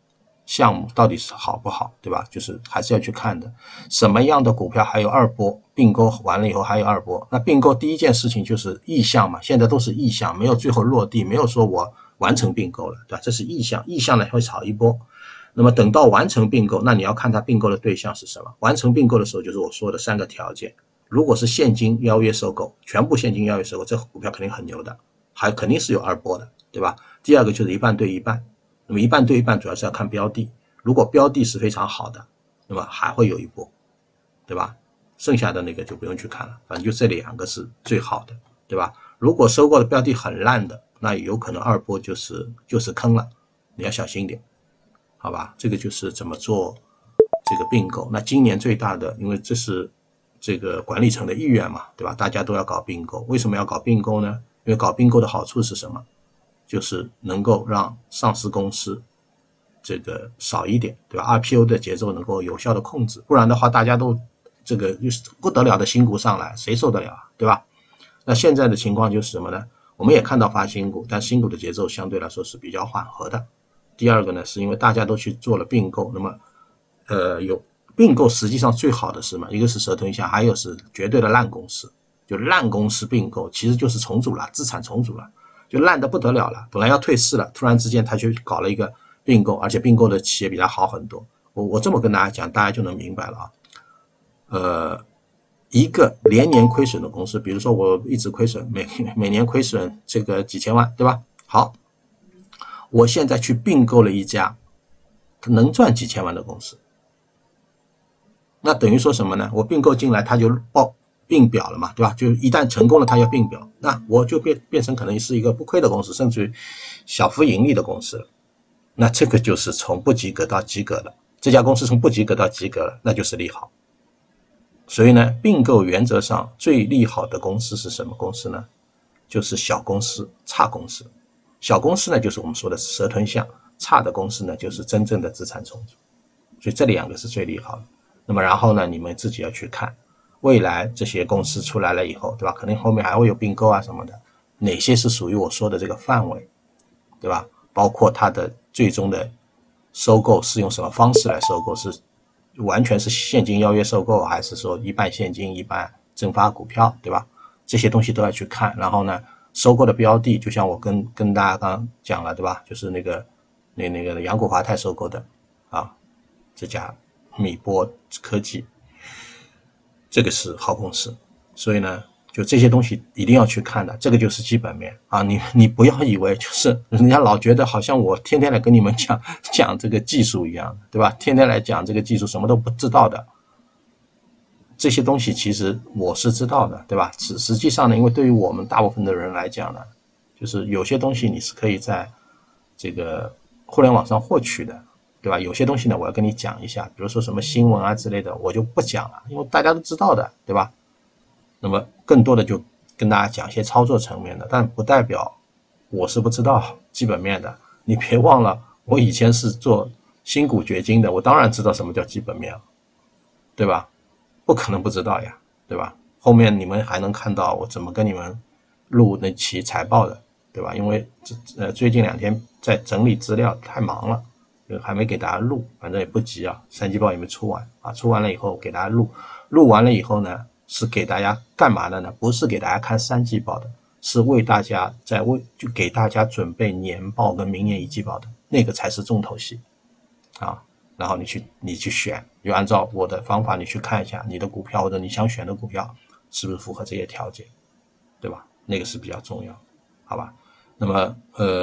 项目到底是好不好，对吧？就是还是要去看的。什么样的股票还有二波，并购完了以后还有二波？那并购第一件事情就是意向嘛，现在都是意向，没有最后落地，没有说我完成并购了，对吧？这是意向，意向呢会炒一波。那么等到完成并购，那你要看它并购的对象是什么。完成并购的时候，就是我说的3个条件。如果是现金邀约收购，全部现金邀约收购，这股票肯定很牛的，还肯定是有二波的，对吧？第二个就是一半对一半，那么一半对一半主要是要看标的，如果标的是非常好的，那么还会有一波，对吧？剩下的那个就不用去看了，反正就这2个是最好的，对吧？如果收购的标的很烂的，那有可能二波就是坑了，你要小心点，好吧？这个就是怎么做这个并购。那今年最大的，因为这是这个管理层的意愿嘛，对吧？大家都要搞并购，为什么要搞并购呢？因为搞并购的好处是什么？就是能够让上市公司这个少一点，对吧？ IPO 的节奏能够有效的控制，不然的话大家都这个不得了的新股上来，谁受得了啊，对吧？那现在的情况就是什么呢？我们也看到发新股，但新股的节奏相对来说是比较缓和的。第二个呢，是因为大家都去做了并购，那么有并购实际上最好的是什么？一个是蛇吞象，还有是绝对的烂公司，就烂公司并购其实就是重组了，资产重组了，就烂得不得了了，本来要退市了，突然之间他去搞了一个并购，而且并购的企业比他好很多。我这么跟大家讲，大家就能明白了啊。一个连年亏损的公司，比如说我一直亏损，每年亏损这个几千万，对吧？好，我现在去并购了一家能赚几千万的公司，那等于说什么呢？我并购进来，他就报并表了嘛，对吧？就一旦成功了，他要并表，那我就变成可能是一个不亏的公司，甚至于小幅盈利的公司了。那这个就是从不及格到及格了，这家公司从不及格到及格了，那就是利好。所以呢，并购原则上最利好的公司是什么公司呢？就是小公司、差公司。小公司呢，就是我们说的蛇吞象；差的公司呢，就是真正的资产重组。所以这2个是最利好的。那么然后呢，你们自己要去看，未来这些公司出来了以后，对吧？肯定后面还会有并购啊什么的，哪些是属于我说的这个范围，对吧？包括它的最终的收购是用什么方式来收购，是完全是现金邀约收购，还是说一半现金一半增发股票，对吧？这些东西都要去看。然后呢，收购的标的就像我跟大家刚刚讲了，对吧？就是那个杨谷华泰收购的啊，这家米波科技，这个是好公司。所以呢，就这些东西一定要去看的，这个就是基本面啊！你不要以为就是人家老觉得好像我天天来跟你们讲这个技术一样，对吧？天天来讲这个技术什么都不知道的，这些东西其实我是知道的，对吧？实际上呢，因为对于我们大部分的人来讲呢，就是有些东西你是可以在这个互联网上获取的，对吧？有些东西呢，我要跟你讲一下，比如说什么新闻啊之类的，我就不讲了，因为大家都知道的，对吧？那么更多的就跟大家讲一些操作层面的，但不代表我是不知道基本面的。你别忘了，我以前是做新股掘金的，我当然知道什么叫基本面了，对吧？不可能不知道呀，对吧？后面你们还能看到我怎么跟你们录那期财报的，对吧？因为最近2天在整理资料，太忙了，还没给大家录，反正也不急啊，3季报也没出完啊，出完了以后给大家录，录完了以后呢，是给大家干嘛的呢？不是给大家看3季报的，是为大家就给大家准备年报跟明年1季报的，那个才是重头戏啊。然后你去选，就按照我的方法你去看一下你的股票或者你想选的股票是不是符合这些条件，对吧？那个是比较重要，好吧？那么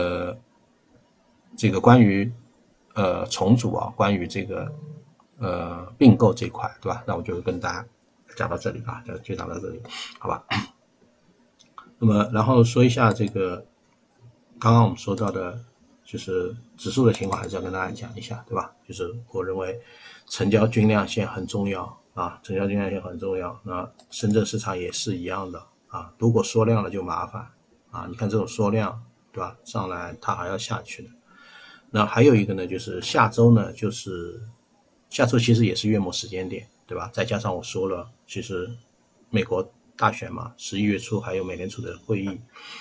这个关于重组啊，关于这个并购这块，对吧？那我就跟大家讲到这里啊，就讲到这里，好吧？那么然后说一下这个刚刚我们说到的就是指数的情况，还是要跟大家讲一下，对吧？就是我认为成交均量线很重要啊，成交均量线很重要。那深圳市场也是一样的啊，如果缩量了就麻烦啊，你看这种缩量，对吧？上来它还要下去的。那还有一个呢，就是下周呢，就是下周其实也是月末时间点，对吧？再加上我说了，其实美国大选嘛，11月初还有美联储的会议。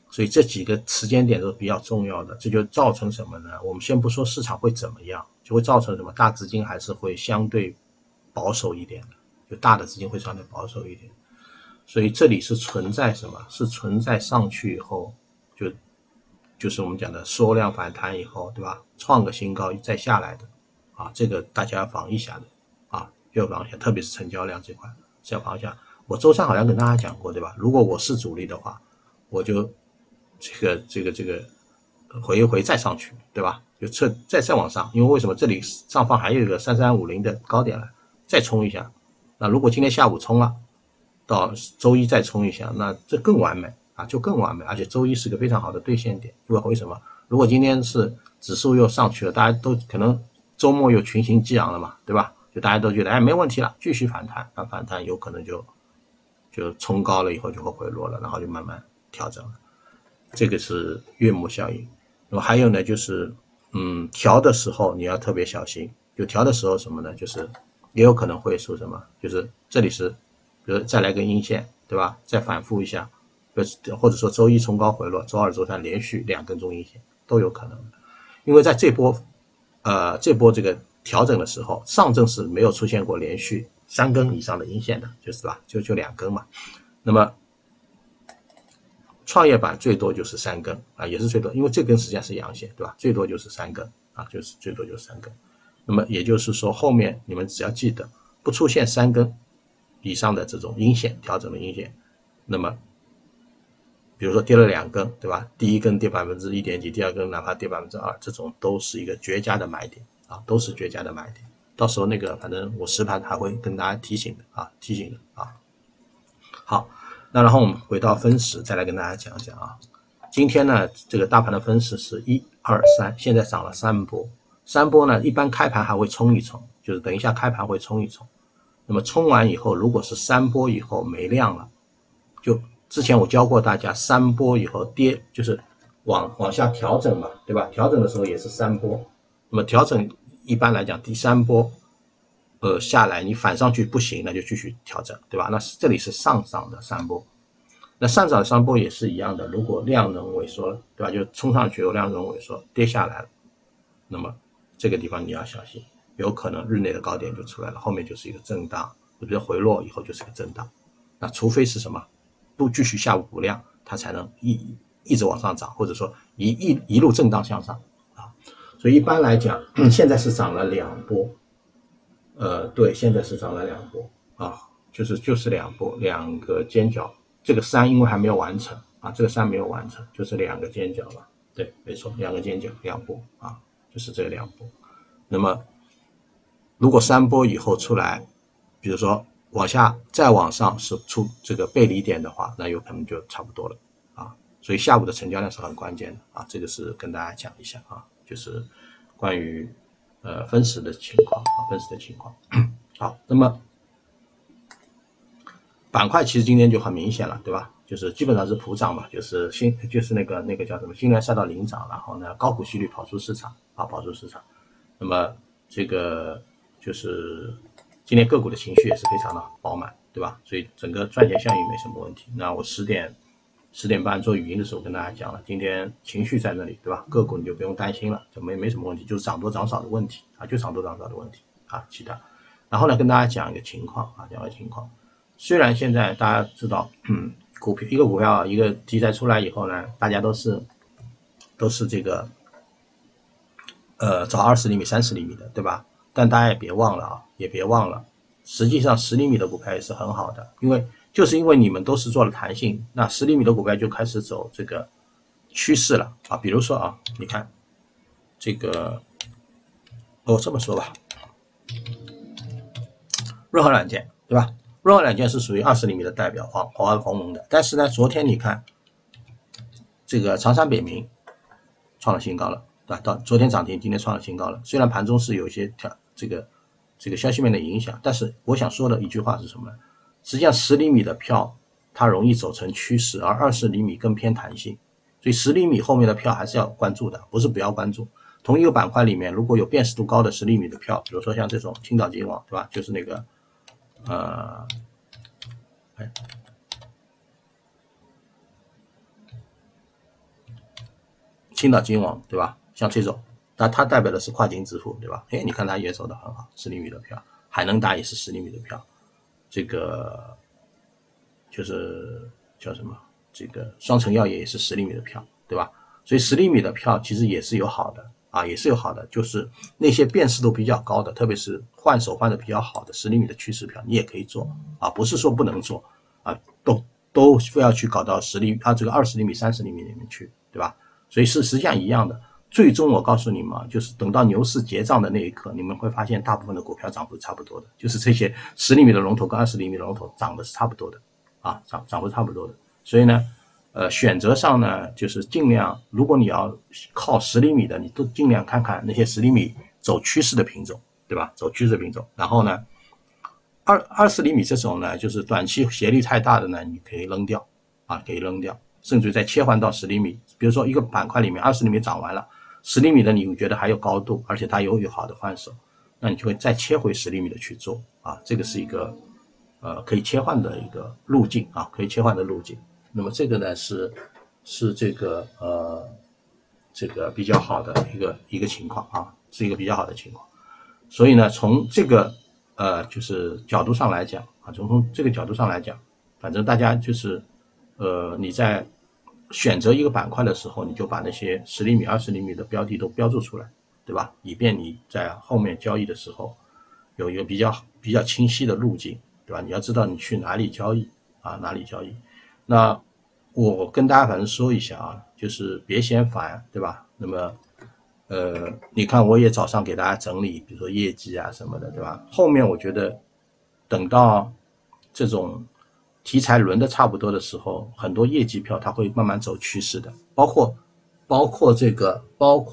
所以这几个时间点都是比较重要的，这就造成什么呢？我们先不说市场会怎么样，就会造成什么？大资金还是会相对保守一点的，就大的资金会相对保守一点。所以这里是存在什么？是存在上去以后，就是我们讲的缩量反弹以后，对吧？创个新高再下来的，啊，这个大家要防一下的，啊，要防一下，特别是成交量这块是要防一下。我周三好像跟大家讲过，对吧？如果我是主力的话，我就这个回一回再上去，对吧？就再往上，因为为什么这里上方还有一个3350的高点了，再冲一下。那如果今天下午冲了，到周一再冲一下，那这更完美啊，就更完美。而且周一是个非常好的兑现点，因为什么？如果今天是指数又上去了，大家都可能周末又群情激昂了嘛，对吧？就大家都觉得没问题了，继续反弹，那反弹有可能就冲高了以后就会回落了，然后就慢慢调整了。这个是月末效应。那么还有呢，就是调的时候你要特别小心。就调的时候什么呢？就是也有可能会说什么，就是这里是比如再来根阴线，对吧？再反复一下，或者说周一冲高回落，周二周三连续2根中阴线都有可能。因为在这波这个调整的时候，上证是没有出现过连续3根以上的阴线的，就是吧，就2根嘛。那么创业板最多就是3根啊，也是最多，因为这根实际上是阳线，对吧？最多就是3根啊，就是最多就是3根。那么也就是说，后面你们只要记得不出现3根以上的这种阴线调整的阴线，那么比如说跌了2根，对吧？第一根跌1%几，第二根哪怕跌2%，这种都是一个绝佳的买点啊，都是绝佳的买点。到时候那个反正我实盘还会跟大家提醒的啊，提醒的啊。好。那然后我们回到分时，再来跟大家讲讲啊。今天呢，这个大盘的分时是1、2、3，现在涨了3波。3波呢，一般开盘还会冲一冲，就是等一下开盘会冲一冲。那么冲完以后，如果是3波以后没量了，就之前我教过大家，3波以后跌就是往下调整嘛，对吧？调整的时候也是3波。那么调整一般来讲，第3波下来你反上去不行，那就继续调整，对吧？那这里是上涨的3波，那上涨的3波也是一样的，如果量能萎缩了，对吧？就冲上去有量能萎缩，跌下来了，那么这个地方你要小心，有可能日内的高点就出来了，后面就是一个震荡，比如回落以后就是个震荡。那除非是什么，不继续下午补量，它才能一直往上涨，或者说一路震荡向上啊。所以一般来讲，现在是涨了2波。对，现在是涨了2波啊，就是2波，2个尖角。这个3因为还没有完成啊，这个3没有完成，就是2个尖角了。对，没错，2个尖角，2波啊，就是这2波。那么如果3波以后出来，比如说往下再往上是出这个背离点的话，那有可能就差不多了啊。所以下午的成交量是很关键的啊，这个是跟大家讲一下啊，就是关于分时的情况啊，分时的情况。好，那么板块其实今天就很明显了，对吧？就是基本上是普涨嘛，就是那个叫什么新能源赛道领涨，然后呢高股息率跑出市场啊，跑出市场。那么这个就是今天个股的情绪也是非常的饱满，对吧？所以整个赚钱效应没什么问题。那我10点半做语音的时候跟大家讲了，今天情绪在那里，对吧？个股你就不用担心了，就没什么问题，就是涨多涨少的问题啊，就涨多涨少的问题啊，其他。然后呢，跟大家讲一个情况啊，讲个情况。虽然现在大家知道，一个股票一个题材出来以后呢，大家都是这个找20厘米、30厘米的，对吧？但大家也别忘了，实际上10厘米的股票也是很好的，就是因为你们都是做了弹性，那10厘米的股票就开始走这个趋势了啊。比如说啊，你看这个，这么说吧，润和软件，对吧？润和软件是属于20厘米的代表，华为鸿蒙的。但是呢，昨天你看这个长山北明创了新高了，对吧？到昨天涨停，今天创了新高了。虽然盘中是有一些这个消息面的影响，但是我想说的一句话是什么呢？实际上10厘米的票它容易走成趋势，而20厘米更偏弹性，所以10厘米后面的票还是要关注的，不是不要关注。同一个板块里面，如果有辨识度高的10厘米的票，比如说像这种青岛金网，对吧？就是那个青岛金融，对吧？像这种，它代表的是跨境支付，对吧？哎，你看它也走得很好，10厘米的票，海能达也是10厘米的票，这个就是叫什么？这个双城药业也是10厘米的票，对吧？所以10厘米的票其实也是有好的啊，也是有好的，就是那些辨识度比较高的，特别是换手换的比较好的10厘米的趋势票，你也可以做啊，不是说不能做啊，都非要去搞到10厘这个20厘米、30厘米里面去，对吧？所以是实际上一样的。最终我告诉你们，就是等到牛市结账的那一刻，你们会发现大部分的股票涨幅是差不多的，就是这些10厘米的龙头跟20厘米的龙头涨的是差不多的啊，涨幅差不多的。所以呢，选择上呢，就是尽量，如果你要靠10厘米的，你都尽量看看那些10厘米走趋势的品种，对吧？走趋势的品种。然后呢，20厘米这种呢，就是短期斜率太大的呢，你可以扔掉啊，可以扔掉，甚至再切换到10厘米。比如说一个板块里面20厘米涨完了，10厘米的你觉得还有高度，而且它有好的换手，那你就会再切回10厘米的去做啊，这个是一个可以切换的一个路径啊，可以切换的路径。那么这个呢是这个这个比较好的一个情况啊，是一个比较好的情况。所以呢，从这个就是角度上来讲啊，从这个角度上来讲，反正大家就是你在选择一个板块的时候，你就把那些10厘米、20厘米的标的都标注出来，对吧？以便你在后面交易的时候有一个比较清晰的路径，对吧？你要知道你去哪里交易啊，哪里交易。那我跟大家反正说一下啊，就是别嫌烦，对吧？那么你看我也早上给大家整理，比如说业绩啊什么的，对吧？后面我觉得等到这种题材轮的差不多的时候，很多业绩票它会慢慢走趋势的，包括这个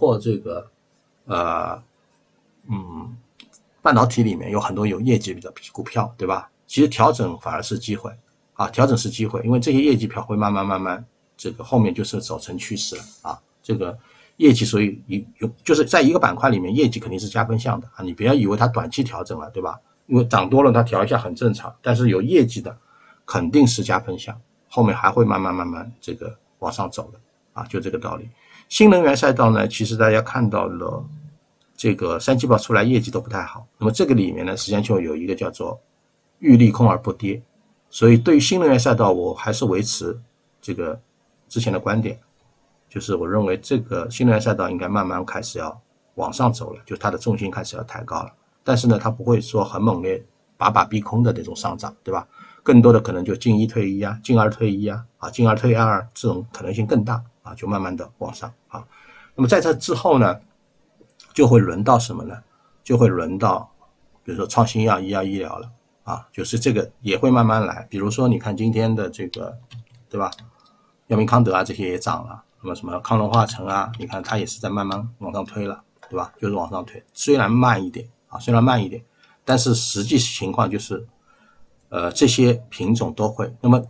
半导体里面有很多有业绩的股票，对吧？其实调整反而是机会啊，调整是机会，因为这些业绩票会慢慢这个后面就是走成趋势了啊，这个业绩所以就是在一个板块里面业绩肯定是加分项的啊，你不要以为它短期调整了，对吧？因为涨多了它调一下很正常，但是有业绩的肯定是加分项，后面还会慢慢这个往上走的啊，就这个道理。新能源赛道呢，其实大家看到了这个三季报出来业绩都不太好，那么这个里面呢，实际上就有一个叫做欲利空而不跌，所以对于新能源赛道，我还是维持这个之前的观点，就是我认为这个新能源赛道应该慢慢开始要往上走了，就是它的重心开始要抬高了，但是呢，它不会说很猛烈把逼空的那种上涨，对吧？更多的可能就进一退一啊，进二退一啊，进二退二这种可能性更大啊，就慢慢的往上啊。那么在这之后呢，就会轮到什么呢？就会轮到比如说创新药、医药医疗了啊，就是这个也会慢慢来。比如说你看今天的这个，对吧？药明康德啊这些也涨了，那么什么康龙化成啊，你看它也是在慢慢往上推了，对吧？就是往上推，虽然慢一点啊，虽然慢一点，但是实际情况就是这些品种都会。那么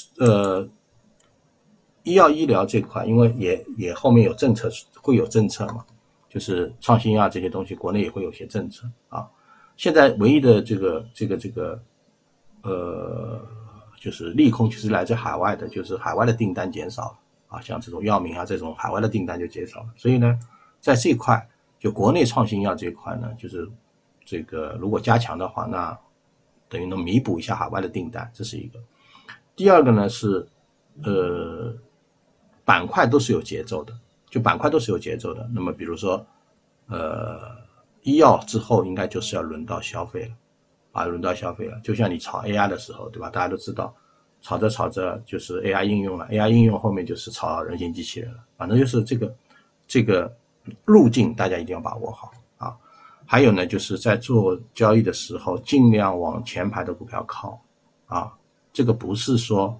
医药医疗这块，因为也后面有政策，会有政策嘛，就是创新啊这些东西，国内也会有些政策啊。现在唯一的这个就是利空，其实来自海外的，就是海外的订单减少了啊，像这种药明啊这种海外的订单就减少了。所以呢，在这一块，就国内创新药这一块呢，就是这个如果加强的话，那等于能弥补一下海外的订单，这是一个。第二个呢是板块都是有节奏的，就板块都是有节奏的。那么比如说医药之后应该就是要轮到消费了啊，轮到消费了。就像你炒 AI 的时候，对吧？大家都知道，炒着就是 AI 应用了 ，AI 应用后面就是炒人形机器人了。反正就是这个路径大家一定要把握好啊。还有呢，就是在做交易的时候，尽量往前排的股票靠啊。这个不是说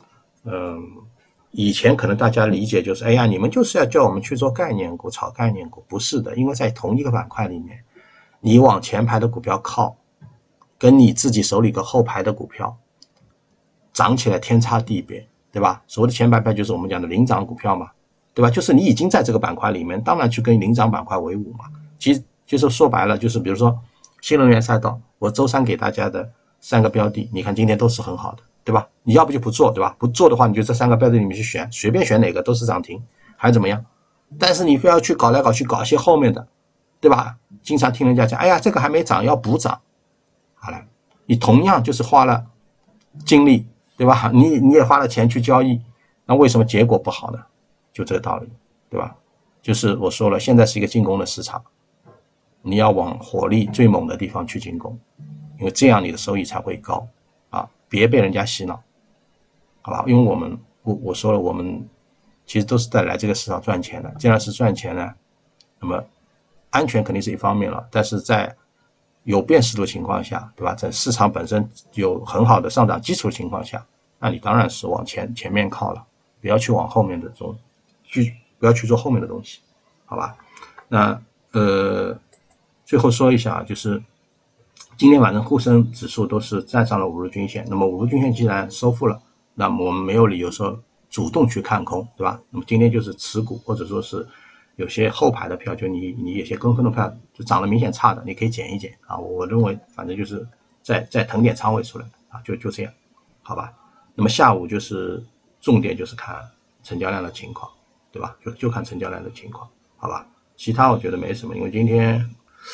以前可能大家理解就是，哎呀，你们就是要叫我们去做概念股、炒概念股，不是的，因为在同一个板块里面，你往前排的股票靠，跟你自己手里个后排的股票涨起来天差地别，对吧？所谓的前排派就是我们讲的领涨股票嘛，对吧？就是你已经在这个板块里面，当然去跟领涨板块为伍嘛。其实就是说白了，就是比如说新能源赛道，我周三给大家的3个标的，你看今天都是很好的。对吧？你要不就不做，对吧？不做的话，你就这3个标的里面去选，随便选哪个都是涨停，还怎么样？ 但是你非要去搞来搞去搞一些后面的，对吧？经常听人家讲，哎呀，这个还没涨，要补涨。好了，你同样就是花了精力，对吧？你也花了钱去交易，那为什么结果不好呢？就这个道理，对吧？就是我说了，现在是一个进攻的市场，你要往火力最猛的地方去进攻，因为这样你的收益才会高啊！别被人家洗脑，好吧？因为我说了，我们其实都是在来这个市场赚钱的。既然是赚钱呢，那么安全肯定是一方面了，但是在有辨识度情况下，对吧？在市场本身有很好的上涨基础情况下，那你当然是往前面靠了，不要去往后面的不要去做后面的东西，好吧？那最后说一下，就是今天反正沪深指数都是站上了5日均线，那么5日均线既然收复了，那么我们没有理由说主动去看空，对吧？那么今天就是持股或者说是有些后排的票，就你有些跟风的票就涨得明显差的，你可以减一减啊。我认为反正就是再腾点仓位出来啊，就这样，好吧？那么下午就是重点就是看成交量的情况，对吧？就看成交量的情况，好吧？其他我觉得没什么，因为今天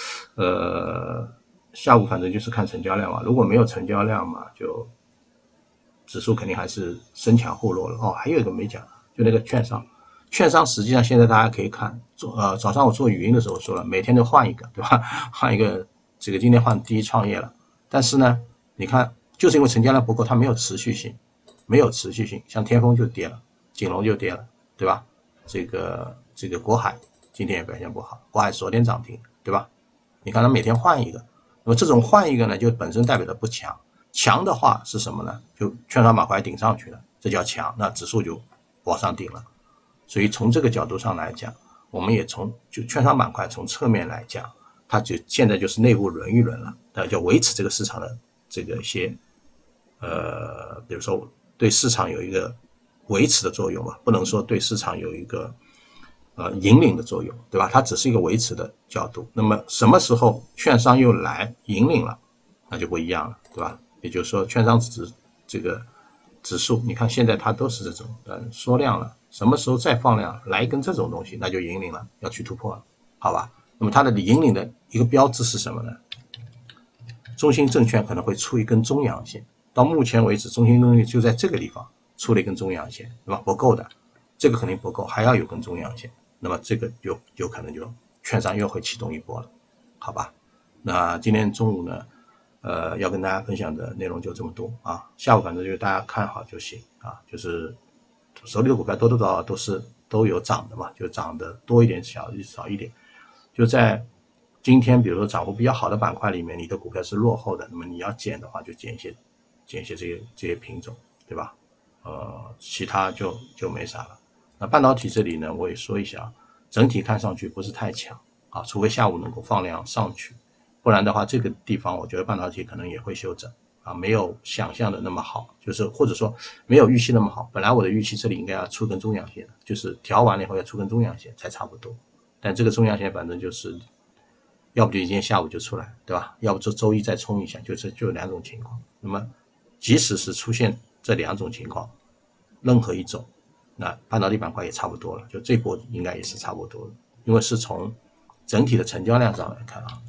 下午反正就是看成交量嘛，如果没有成交量嘛，就指数肯定还是升强互弱了。哦，还有一个没讲，就那个券商，券商实际上现在大家可以看，早上我做语音的时候说了，每天都换一个，对吧？换一个，这个今天换第一创业了，但是呢，你看就是因为成交量不够，它没有持续性，没有持续性，像天风就跌了，锦龙就跌了，对吧？这个国海今天也表现不好，国海昨天涨停，对吧？你看它每天换一个，那么这种换一个呢，就本身代表的不强。强的话是什么呢？就券商板块顶上去了，这叫强，那指数就往上顶了。所以从这个角度上来讲，我们也就券商板块从侧面来讲，它就现在就是内部轮一轮了，叫维持这个市场的这个一些比如说对市场有一个维持的作用吧，不能说对市场有一个引领的作用，对吧？它只是一个维持的角度。那么什么时候券商又来引领了，那就不一样了，对吧？也就是说，券商这个指数，你看现在它都是这种缩量了，什么时候再放量来一根这种东西，那就引领了，要去突破了，好吧？那么它的引领的一个标志是什么呢？中信证券可能会出一根中阳线，到目前为止，中信证券就在这个地方出了一根中阳线，对吧？不够的，这个肯定不够，还要有根中阳线，那么这个有可能就券商又会启动一波了，好吧？那今天中午呢？要跟大家分享的内容就这么多啊，下午反正就是大家看好就行啊，就是手里的股票多多少少都有涨的嘛，就涨的多一点少一点，就在今天比如说涨幅比较好的板块里面，你的股票是落后的，那么你要减的话就减一些这些品种，对吧？其他就没啥了。那半导体这里呢，我也说一下，整体看上去不是太强啊，除非下午能够放量上去。不然的话，这个地方我觉得半导体可能也会修正啊，没有想象的那么好，就是或者说没有预期那么好。本来我的预期这里应该要出根中阳线，就是调完了以后要出根中阳线才差不多。但这个中阳线反正就是要不就今天下午就出来，对吧？要不周一再冲一下，就两种情况。那么即使是出现这两种情况，任何一种，那半导体板块也差不多了，就这波应该也是差不多的，因为是从整体的成交量上来看啊。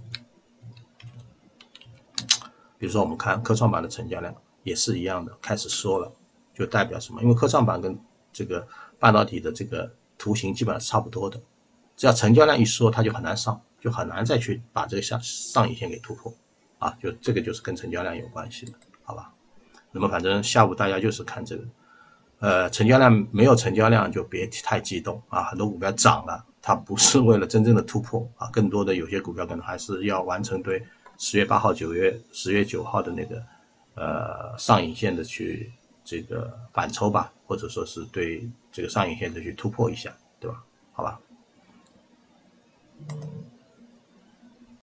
比如说我们看科创板的成交量也是一样的，开始缩了，就代表什么？因为科创板跟这个半导体的这个图形基本上是差不多的，只要成交量一缩，它就很难上，就很难再去把这个上影线给突破啊，就这个就是跟成交量有关系的，好吧？那么反正下午大家就是看这个，成交量没有成交量就别太激动啊，很多股票涨了，它不是为了真正的突破啊，更多的有些股票可能还是要完成对10月8号、10月9号的那个上影线的去这个反抽吧，或者说是对这个上影线的去突破一下，对吧？好吧。